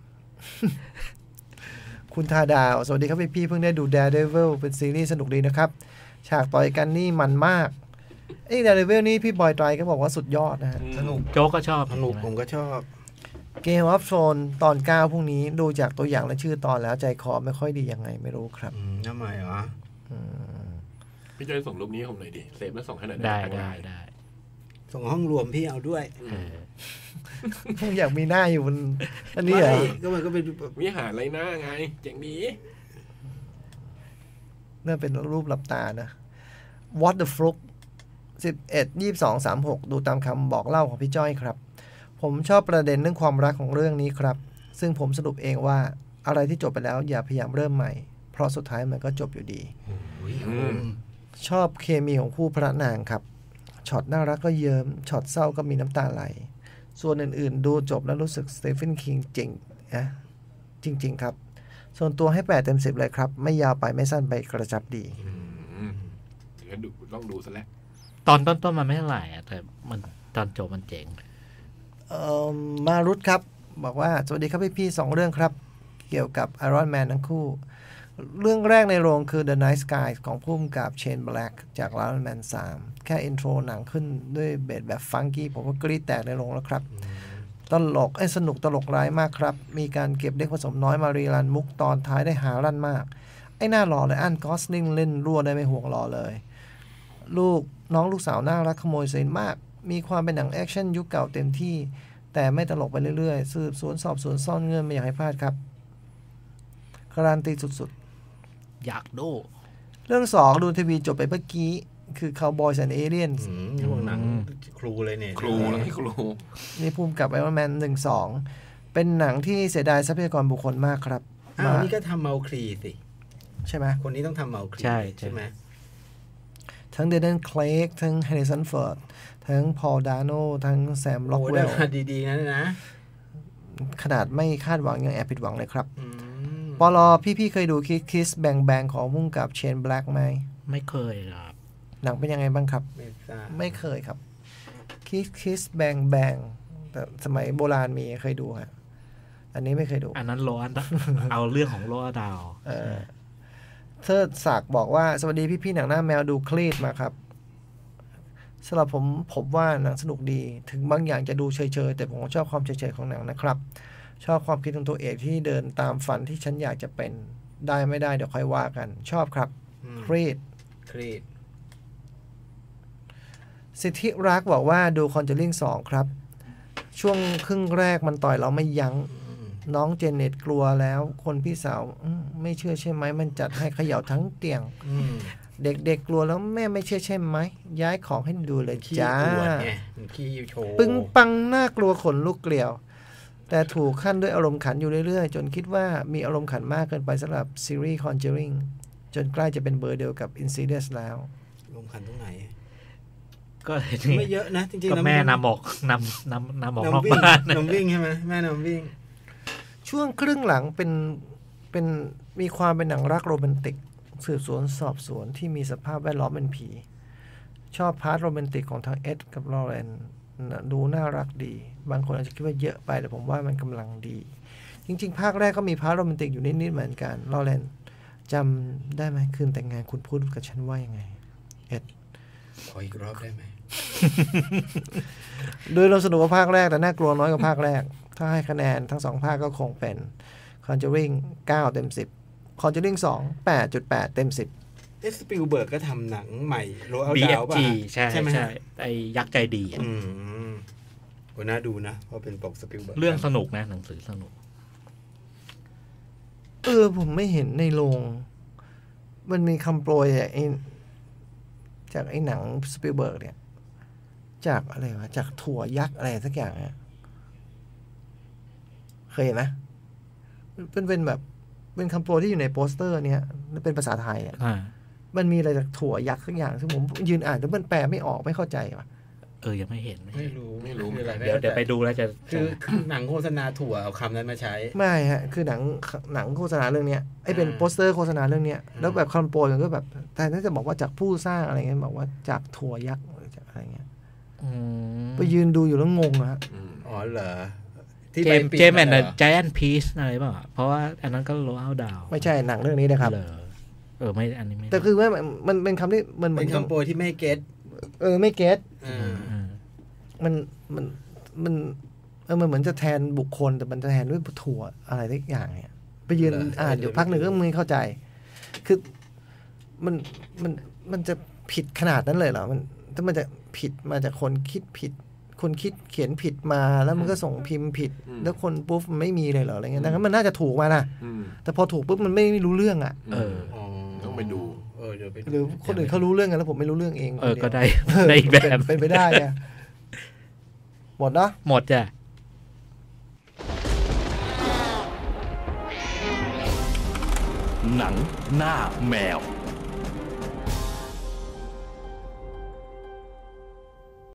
Speaker 2: คุณทาดาวสวัสดีครับพี่เพิ่งได้ดู Daredevil เป็นซีรีส์สนุกดีนะครับฉากต่อยกันนี่มันมากDaredevil นี่พี่บอยไตรก็บอกว่าสุดยอดนะฮะ
Speaker 4: สนุก
Speaker 3: โจ๊กก็ชอบ
Speaker 4: สนุกผมก็ชอบ
Speaker 2: Game of Thrones ตอน9พรุ่งนี้ดูจากตัวอย่างและชื่อตอนแล้วใจคอไม่ค่อยดียังไงไม่รู้ครับ
Speaker 4: ทำไมเหรอ
Speaker 5: พี่จะส่งรูปนี้ผมหน่อยดิเซฟแล้วส่งให้หน่อย
Speaker 3: ได้
Speaker 4: ส่งห้องรวมพี่เอาด้วย
Speaker 2: อยากมีหน้าอยู่บนอันนี้เหรอ
Speaker 4: ก็มันก็เป็น
Speaker 5: วิหารไรหน้าไงเจ๋งดี
Speaker 2: น่าเป็นรูปหลับตานะ What the Fuck 11 22 36ดูตามคำบอกเล่าของพี่จ้อยครับผมชอบประเด็นเรื่องความรักของเรื่องนี้ครับซึ่งผมสรุปเองว่าอะไรที่จบไปแล้วอย่าพยายามเริ่มใหม่เพราะสุดท้ายมันก็จบอยู่ดีชอบเคมีของคู่พระนางครับช็อตน่ารักก็เยิ้มช็อตเศร้าก็มีน้ำตาไหลส่วนอื่นๆดูจบแล้วรู้สึกสเตเฟนคิงเจ๋งนะจริงๆครับส่วนตัวให้8 เต็ม 10เลยครับไม่ยาวไปไม่สั้นไปกระจับดี
Speaker 5: ต้องดูซะแล้ว
Speaker 3: ตอนต้นมันไม่เท่าไหร่แต่มันตอนจบมันเจ๋ง
Speaker 2: มารุตครับบอกว่าสวัสดีครับพี่ๆ2เรื่องครับเกี่ยวกับ Iron Man ทั้งคู่เรื่องแรกในโรงคือ The Night Sky ของผู้กำกับ Shane Black จาก Iron Man 3แค่อินโทรหนังขึ้นด้วยเบสแบบฟังกี้ผมก็กรี๊ดแตกในโรงแล้วครับตลกสนุกตลกร้ายมากครับมีการเก็บเด็กผสมน้อยมารีรันมุกตอนท้ายได้หารั่นมากไอ้หน้าหล่อเลยอันกอสลิงเล่นรั่วได้ไม่ห่วงหล่อเลยลูกสาวน่ารักขโมยซีนมากมีความเป็นหนังแอคชั่นยุคเก่าเต็มที่แต่ไม่ตลกไปเรื่อยๆสืบสวนสอบสวนซ่อนเงื่อนไม่อยากให้พลาดครับการันตีสุด
Speaker 3: ๆอยากดู
Speaker 2: เรื่อง2ดูทีวีจบไปเมื่อกี้คือ Cowboys and Aliens
Speaker 4: พวกหนังครูเลยเนี่ย
Speaker 5: ครูแล้วครู
Speaker 2: นี่ภูมิกับ Iron Man 1-2เป็นหนังที่เสียดายทรัพยากรบุคคลมากครับ
Speaker 4: นี่ก็ทำเมาคลีสิ
Speaker 2: ใช่ไหม
Speaker 4: คนนี้ต้องทำเมาคลีใช่ไหม
Speaker 2: ทั้งเดนเคลกทั้งแฮร์ริสันฟอร์ดทั้งพอลดาโนทั้งแซมล็อกเวล
Speaker 4: ดีๆนะ
Speaker 2: ขนาดไม่คาดหวังยังแอบผิดหวังเลยครับปลอพี่เคยดูคิสแบงของพุ่งกับเชนแบล็กไหม
Speaker 3: ไม่เคยครับ
Speaker 2: หนังเป็นยังไงบ้างครับไม่เคยครับคิสแบงแต่สมัยโบราณมีเคยดูฮะอันนี้ไม่เคยดู
Speaker 3: อันนั้นร้อนเอาเรื่องของโลดาว
Speaker 2: เทิดศักดิ์บอกว่าสวัสดีพี่ๆหนังหน้าแมวดูคลีดมาครับสำหรับผมว่าหนังสนุกดีถึงบางอย่างจะดูเฉยๆแต่ผมชอบความเฉยๆของหนังนะครับชอบความคิดของตัวเอกที่เดินตามฝันที่ฉันอยากจะเป็นได้ไม่ได้เดี๋ยวค่อยว่ากันชอบครับคลีดสิทธิรักบอกว่าดูคอนเจอริง2ครับช่วงครึ่งแรกมันต่อยเราไม่ยั้งน้องเจเน็ตกลัวแล้วคนพี่สาวไม่เชื่อใช่ไหมมันจัดให้เขย่าทั้งเตียงเด็กๆกลัวแล้วแม่ไม่เชื่อใช่ไหมย้ายของให้ดูเลยจ้าปึ้งปังน่ากลัวขนลุกเกลียวแต่ถูกขั้นด้วยอารมณ์ขันอยู่เรื่อยๆจนคิดว่ามีอารมณ์ขันมากเกินไปสำหรับซีรีส์ Conjuring จนใกล้จะเป็นเบอร์เดียวกับ Insidious แล้ว
Speaker 4: อารมณ์ขันตรงไหน
Speaker 3: ก็
Speaker 4: ไม่เยอะนะจริงๆ
Speaker 3: ก็แม่นำออกนำออกนอกบ้าน
Speaker 4: นำวิ่งใช่ไหมแม่นำวิ่ง
Speaker 2: ช่วงครึ่งหลังเป็นมีความเป็นหนังรักโรแมนติกสืบสวนสอบสวนที่มีสภาพแวดล้อมเป็นผีชอบพาร์ทโรแมนติกของทั้งเอ็ดกับลอเรนดูน่ารักดีบางคนอาจจะคิดว่าเยอะไปแต่ผมว่ามันกำลังดีจริงๆภาคแรกก็มีพาร์ทโรแมนติกอยู่นิดๆเหมือนกันลอเรนจำได้ไหมคืนแต่งงานคุณพูดกับฉันว่ายังไงเอ็ด
Speaker 4: ขออีกรอบได้ไหม
Speaker 2: โดยเราสนุกกับภาคแรกแต่น่ากลัวน้อยกว่าภาคแรกถ้าให้คะแนนทั้ง2ภาคก็คงเป็น Conjuring 9 เต็ม 10 Conjuring 2 8.8 เต็ม 10
Speaker 4: สปิลเบิร์กก็ทำหนังใหม่โรอัลดาวป่ะ
Speaker 3: ใช่ไหมไอ้ยักษ์ใจดี
Speaker 4: ก็น่าดูนะเพราะเป็นปกสปิลเบิร์ก
Speaker 3: เรื่องสนุกนะหนังสือสนุก
Speaker 2: ผมไม่เห็นในโรงมันมีคำโปรยจากไอ้หนังสปิลเบิร์กเนี่ยจากอะไรวะจากถั่วยักษ์อะไรสักอย่างเนี่ยเคยเห็นไหมเป็นแบบเป็นคำโปรยที่อยู่ในโปสเตอร์เนี่ยเป็นภาษาไทยอ่ะมันมีอะไรจากถั่วยักษ์สักอย่างซึ่งผมยืนอ่านแล้วมันแปลไม่ออกไม่เข้าใจว่ะ
Speaker 3: ยังไม่เห็น
Speaker 4: ไม่รู้คืออะไร
Speaker 3: เดี๋ยวไปดูแล้วจะ
Speaker 4: คือหนังโฆษณาถั่วเอาคำนั้นมาใช้
Speaker 2: ไม่ฮะคือหนังโฆษณาเรื่องเนี้ยไอ้เป็นโปสเตอร์โฆษณาเรื่องเนี้ยแล้วแบบคำโปรยมันก็แบบแต่น่าจะบอกว่าจากผู้สร้างอะไรเงี้ยบอกว่าจากถั่วยักษ์จากอะไรเงี้ยไปยืนดูอยู่แล้วงงนะฮะ
Speaker 4: อ๋อเหรอ
Speaker 3: เจมแอนด์ไจแอนท์พีซอะไรเปล่าเพราะว่าอันนั้นก็โลเอาดาว
Speaker 2: ไม่ใช่หนังเรื่องนี้นะครับ
Speaker 3: ไม่อันนี้ไม่
Speaker 2: แต่คือว่ามันเป็นคำที่มัน
Speaker 4: เป็นคำโปรยที่ไม่เก็ต
Speaker 2: ไม่เก็ตมันเหมือนจะแทนบุคคลแต่มันจะแทนด้วยถั่วอะไรทุกอย่างเนี่ยไปยืนอ่านอยู่พักหนึ่งก็ไม่เข้าใจคือมันจะผิดขนาดนั้นเลยเหรอถ้ามันจะผิดมาจากคนคิดผิดคนคิดเขียนผิดมาแล้วมันก็ส่งพิมพ์ผิดแล้วคนปุ๊บมันไม่มีเลยเหรออะไรเงี้ยดังนั้นมันน่าจะถูกมานะแต่พอถูกปุ๊บมันไม่รู้เรื่องอ่ะ
Speaker 5: ต้องไปดู
Speaker 4: เดี๋ยวไป
Speaker 2: หรือคนอื่นเขารู้เรื่องกันแล้วผมไม่รู้เรื่องเอง
Speaker 3: ก็ได้อีกแบบ
Speaker 2: เป็นไปได้อะหมดนะ
Speaker 3: หมดจ้ะ
Speaker 1: หนังหน้าแมว